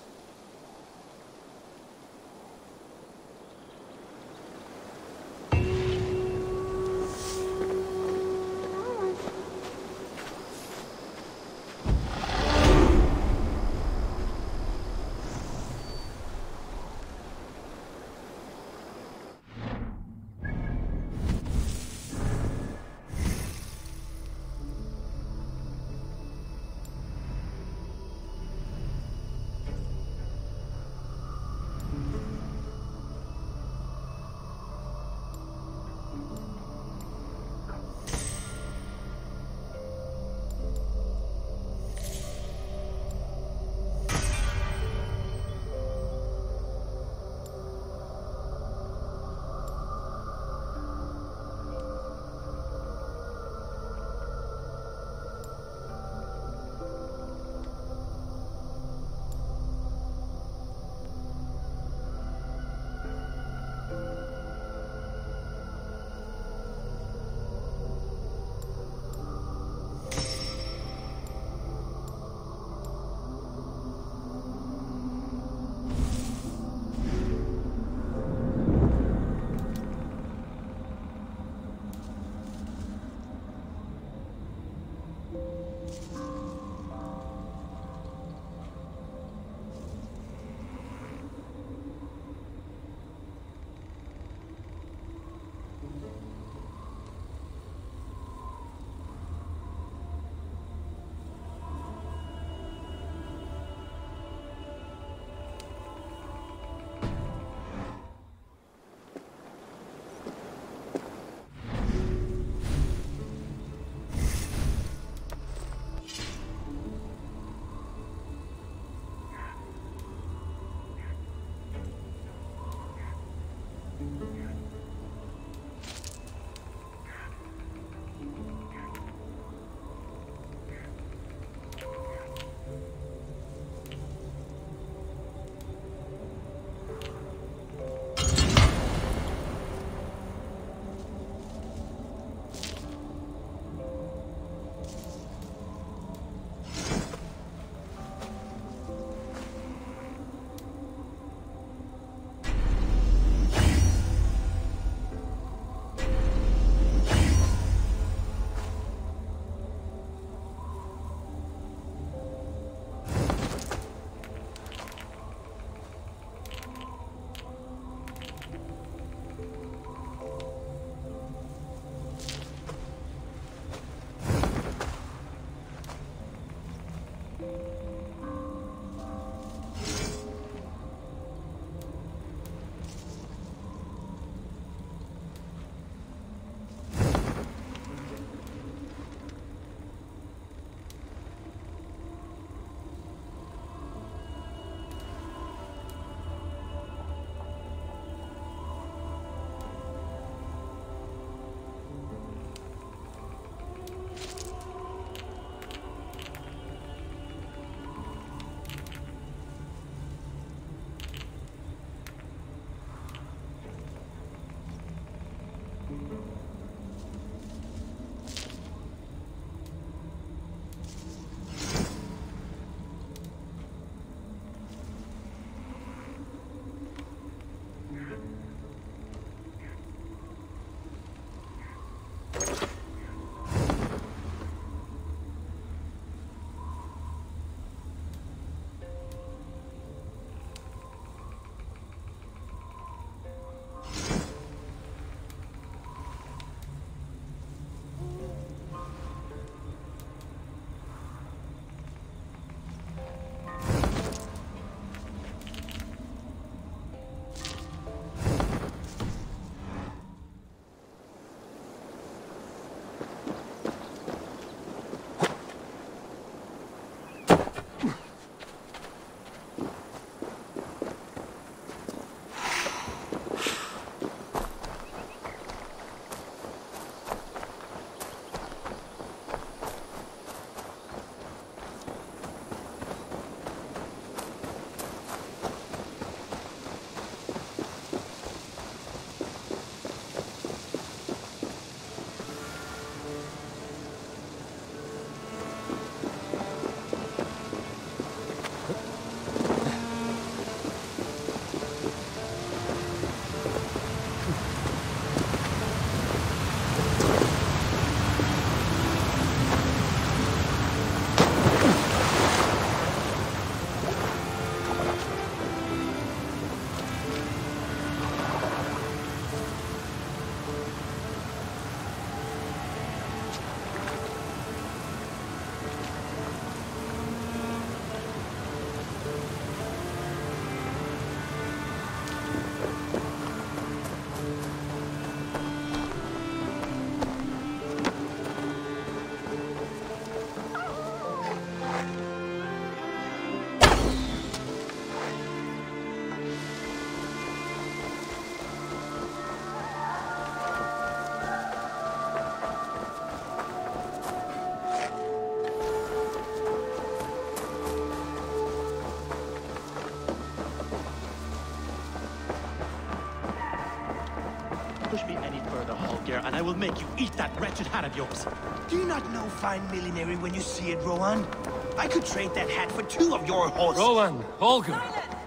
S9: push me any further, Holger, and I will make you eat that wretched hat of yours.
S4: Do you not know fine millinery when you see it, Rowan? I could trade that hat for 2 of your horses.
S7: Rowan, Holger.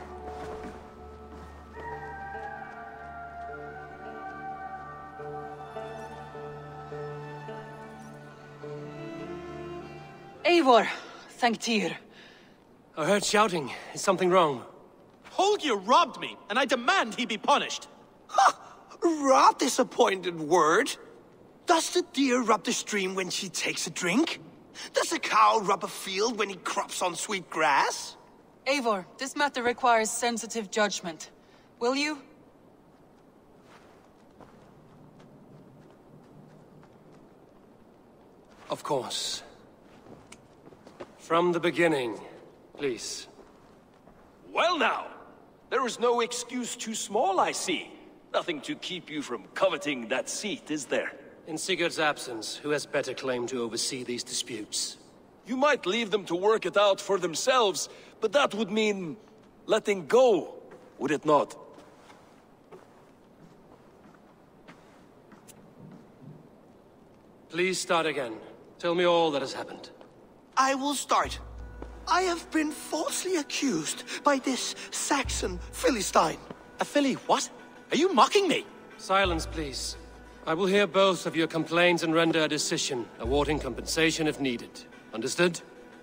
S10: Eivor, thank Tyr.
S7: I heard shouting. Is something wrong?
S9: Holger robbed me, and I demand he be punished.
S4: Ha! Rob disappointed word. Does the deer rub the stream when she takes a drink? Does a cow rub a field when he crops on sweet grass?
S10: Eivor, this matter requires sensitive judgment. Will you?
S7: Of course. From the beginning, please.
S5: Well now, there is no excuse too small, I see. Nothing to keep you from coveting that seat, is there?
S7: In Sigurd's absence, who has better claim to oversee these disputes?
S5: You might leave them to work it out for themselves, but that would mean letting go, would it not?
S7: Please start again. Tell me all that has happened.
S4: I will start. I have been falsely accused by this Saxon Philistine.
S9: A filly what? Are you mocking me?
S7: Silence, please. I will hear both of your complaints and render a decision, awarding compensation if needed. Understood?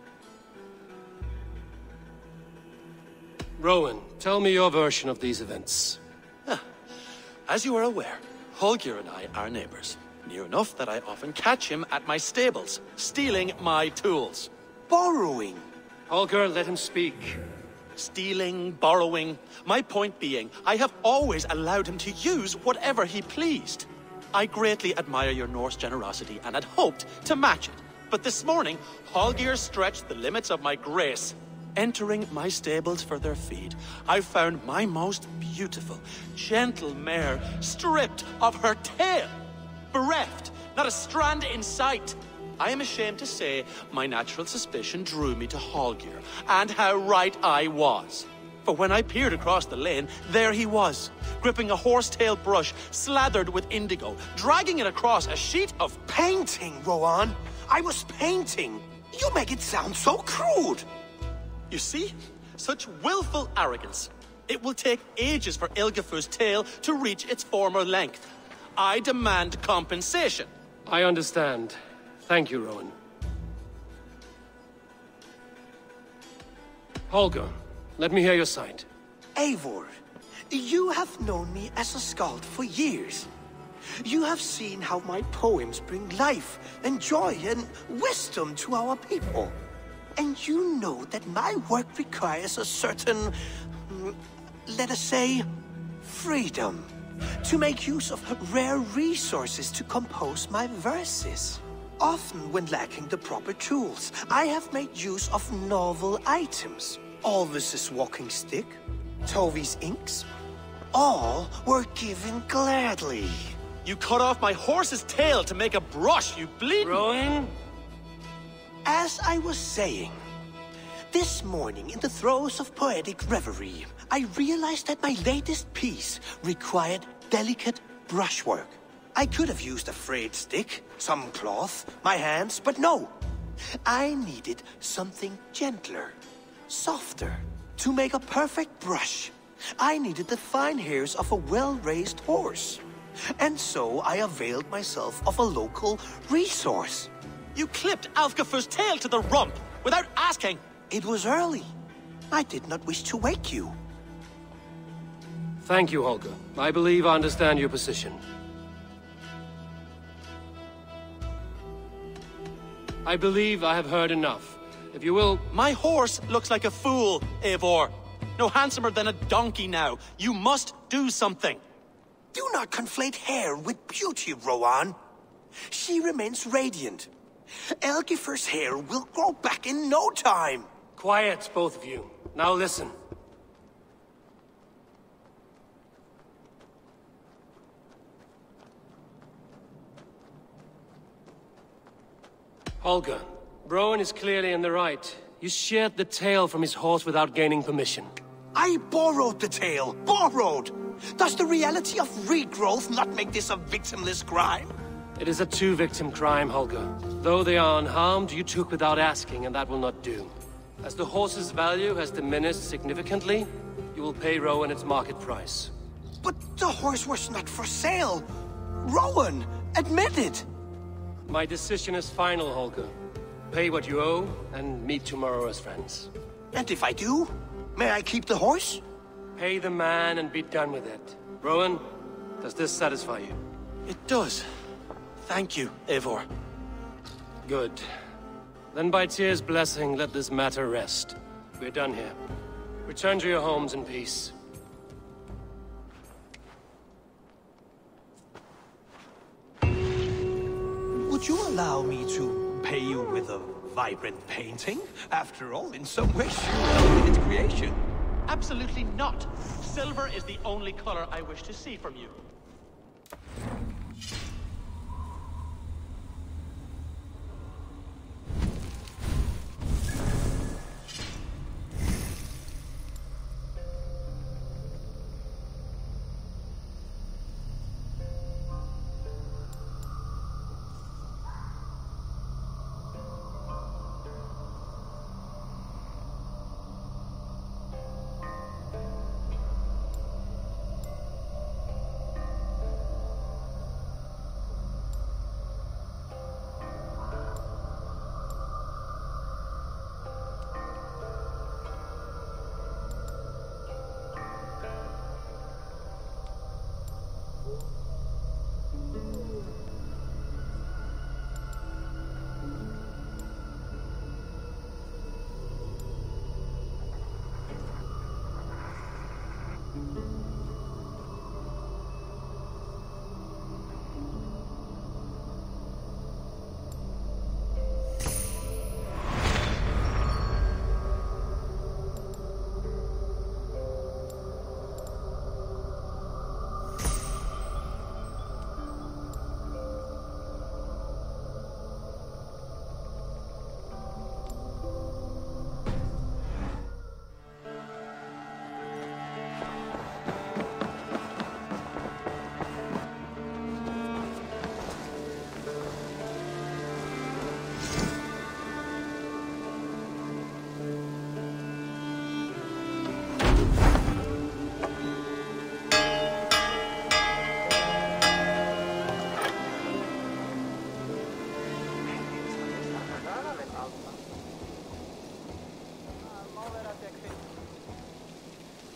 S7: Rowan, tell me your version of these events.
S9: As you are aware, Holger and I are neighbors. Near enough that I often catch him at my stables, stealing my tools.
S4: Borrowing.
S7: Holger, let him speak.
S9: Stealing, borrowing. My point being, I have always allowed him to use whatever he pleased. I greatly admire your Norse generosity and had hoped to match it. But this morning, Holger stretched the limits of my grace. Entering my stables for their feed, I found my most beautiful, gentle mare stripped of her tail. Bereft, not a strand in sight. I am ashamed to say my natural suspicion drew me to Holger, and how right I was. For when I peered across the lane, there he was, gripping a horsetail brush slathered with indigo, dragging it across a sheet of
S4: painting, Rowan. I was painting. You make it sound so crude.
S9: You see? Such willful arrogance. It will take ages for Ilgafur's tail to reach its former length. I demand compensation.
S7: I understand. Thank you, Rowan. Holger, let me hear your side.
S4: Eivor, you have known me as a skald for years. You have seen how my poems bring life and joy and wisdom to our people. And you know that my work requires a certain, let us say, freedom. To make use of rare resources to compose my verses. Often when lacking the proper tools, I have made use of novel items. Alvis's walking stick, Tovi's inks, all were given gladly.
S9: You cut off my horse's tail to make a brush, you bleeding...
S7: Rowan?
S4: As I was saying, this morning in the throes of poetic reverie, I realized that my latest piece required delicate brushwork. I could have used a frayed stick, some cloth, my hands, but no. I needed something gentler, softer. To make a perfect brush, I needed the fine hairs of a well-raised horse. And so I availed myself of a local resource.
S9: You clipped Alfgafur's tail to the rump, without asking.
S4: It was early. I did not wish to wake you.
S7: Thank you, Holger. I believe I understand your position. I believe I have heard enough. If you will...
S9: My horse looks like a fool, Eivor. No handsomer than a donkey now. You must do something.
S4: Do not conflate hair with beauty, Rowan. She remains radiant. Elgifur's hair will grow back in no time.
S7: Quiet, both of you. Now listen. Holger, Rowan is clearly in the right. You sheared the tail from his horse without gaining permission.
S4: I borrowed the tail. Borrowed! Does the reality of regrowth not make this a victimless crime?
S7: It is a two-victim crime, Holger. Though they are unharmed, you took without asking, and that will not do. As the horse's value has diminished significantly, you will pay Rowan its market price.
S4: But the horse was not for sale. Rowan, admit it.
S7: My decision is final, Holger. Pay what you owe, and meet tomorrow as friends.
S4: And if I do, may I keep the horse?
S7: Pay the man and be done with it. Rowan, does this satisfy you?
S9: It does. Thank you, Eivor.
S7: Good. Then by Tyr's blessing, let this matter rest. We're done here. Return to your homes in peace.
S4: Would you allow me to pay you with a vibrant painting? After all, in some ways, you helped its creation.
S9: Absolutely not. Silver is the only color I wish to see from you.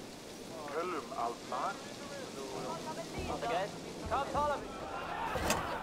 S11: Allt, va? Guys, come follow me.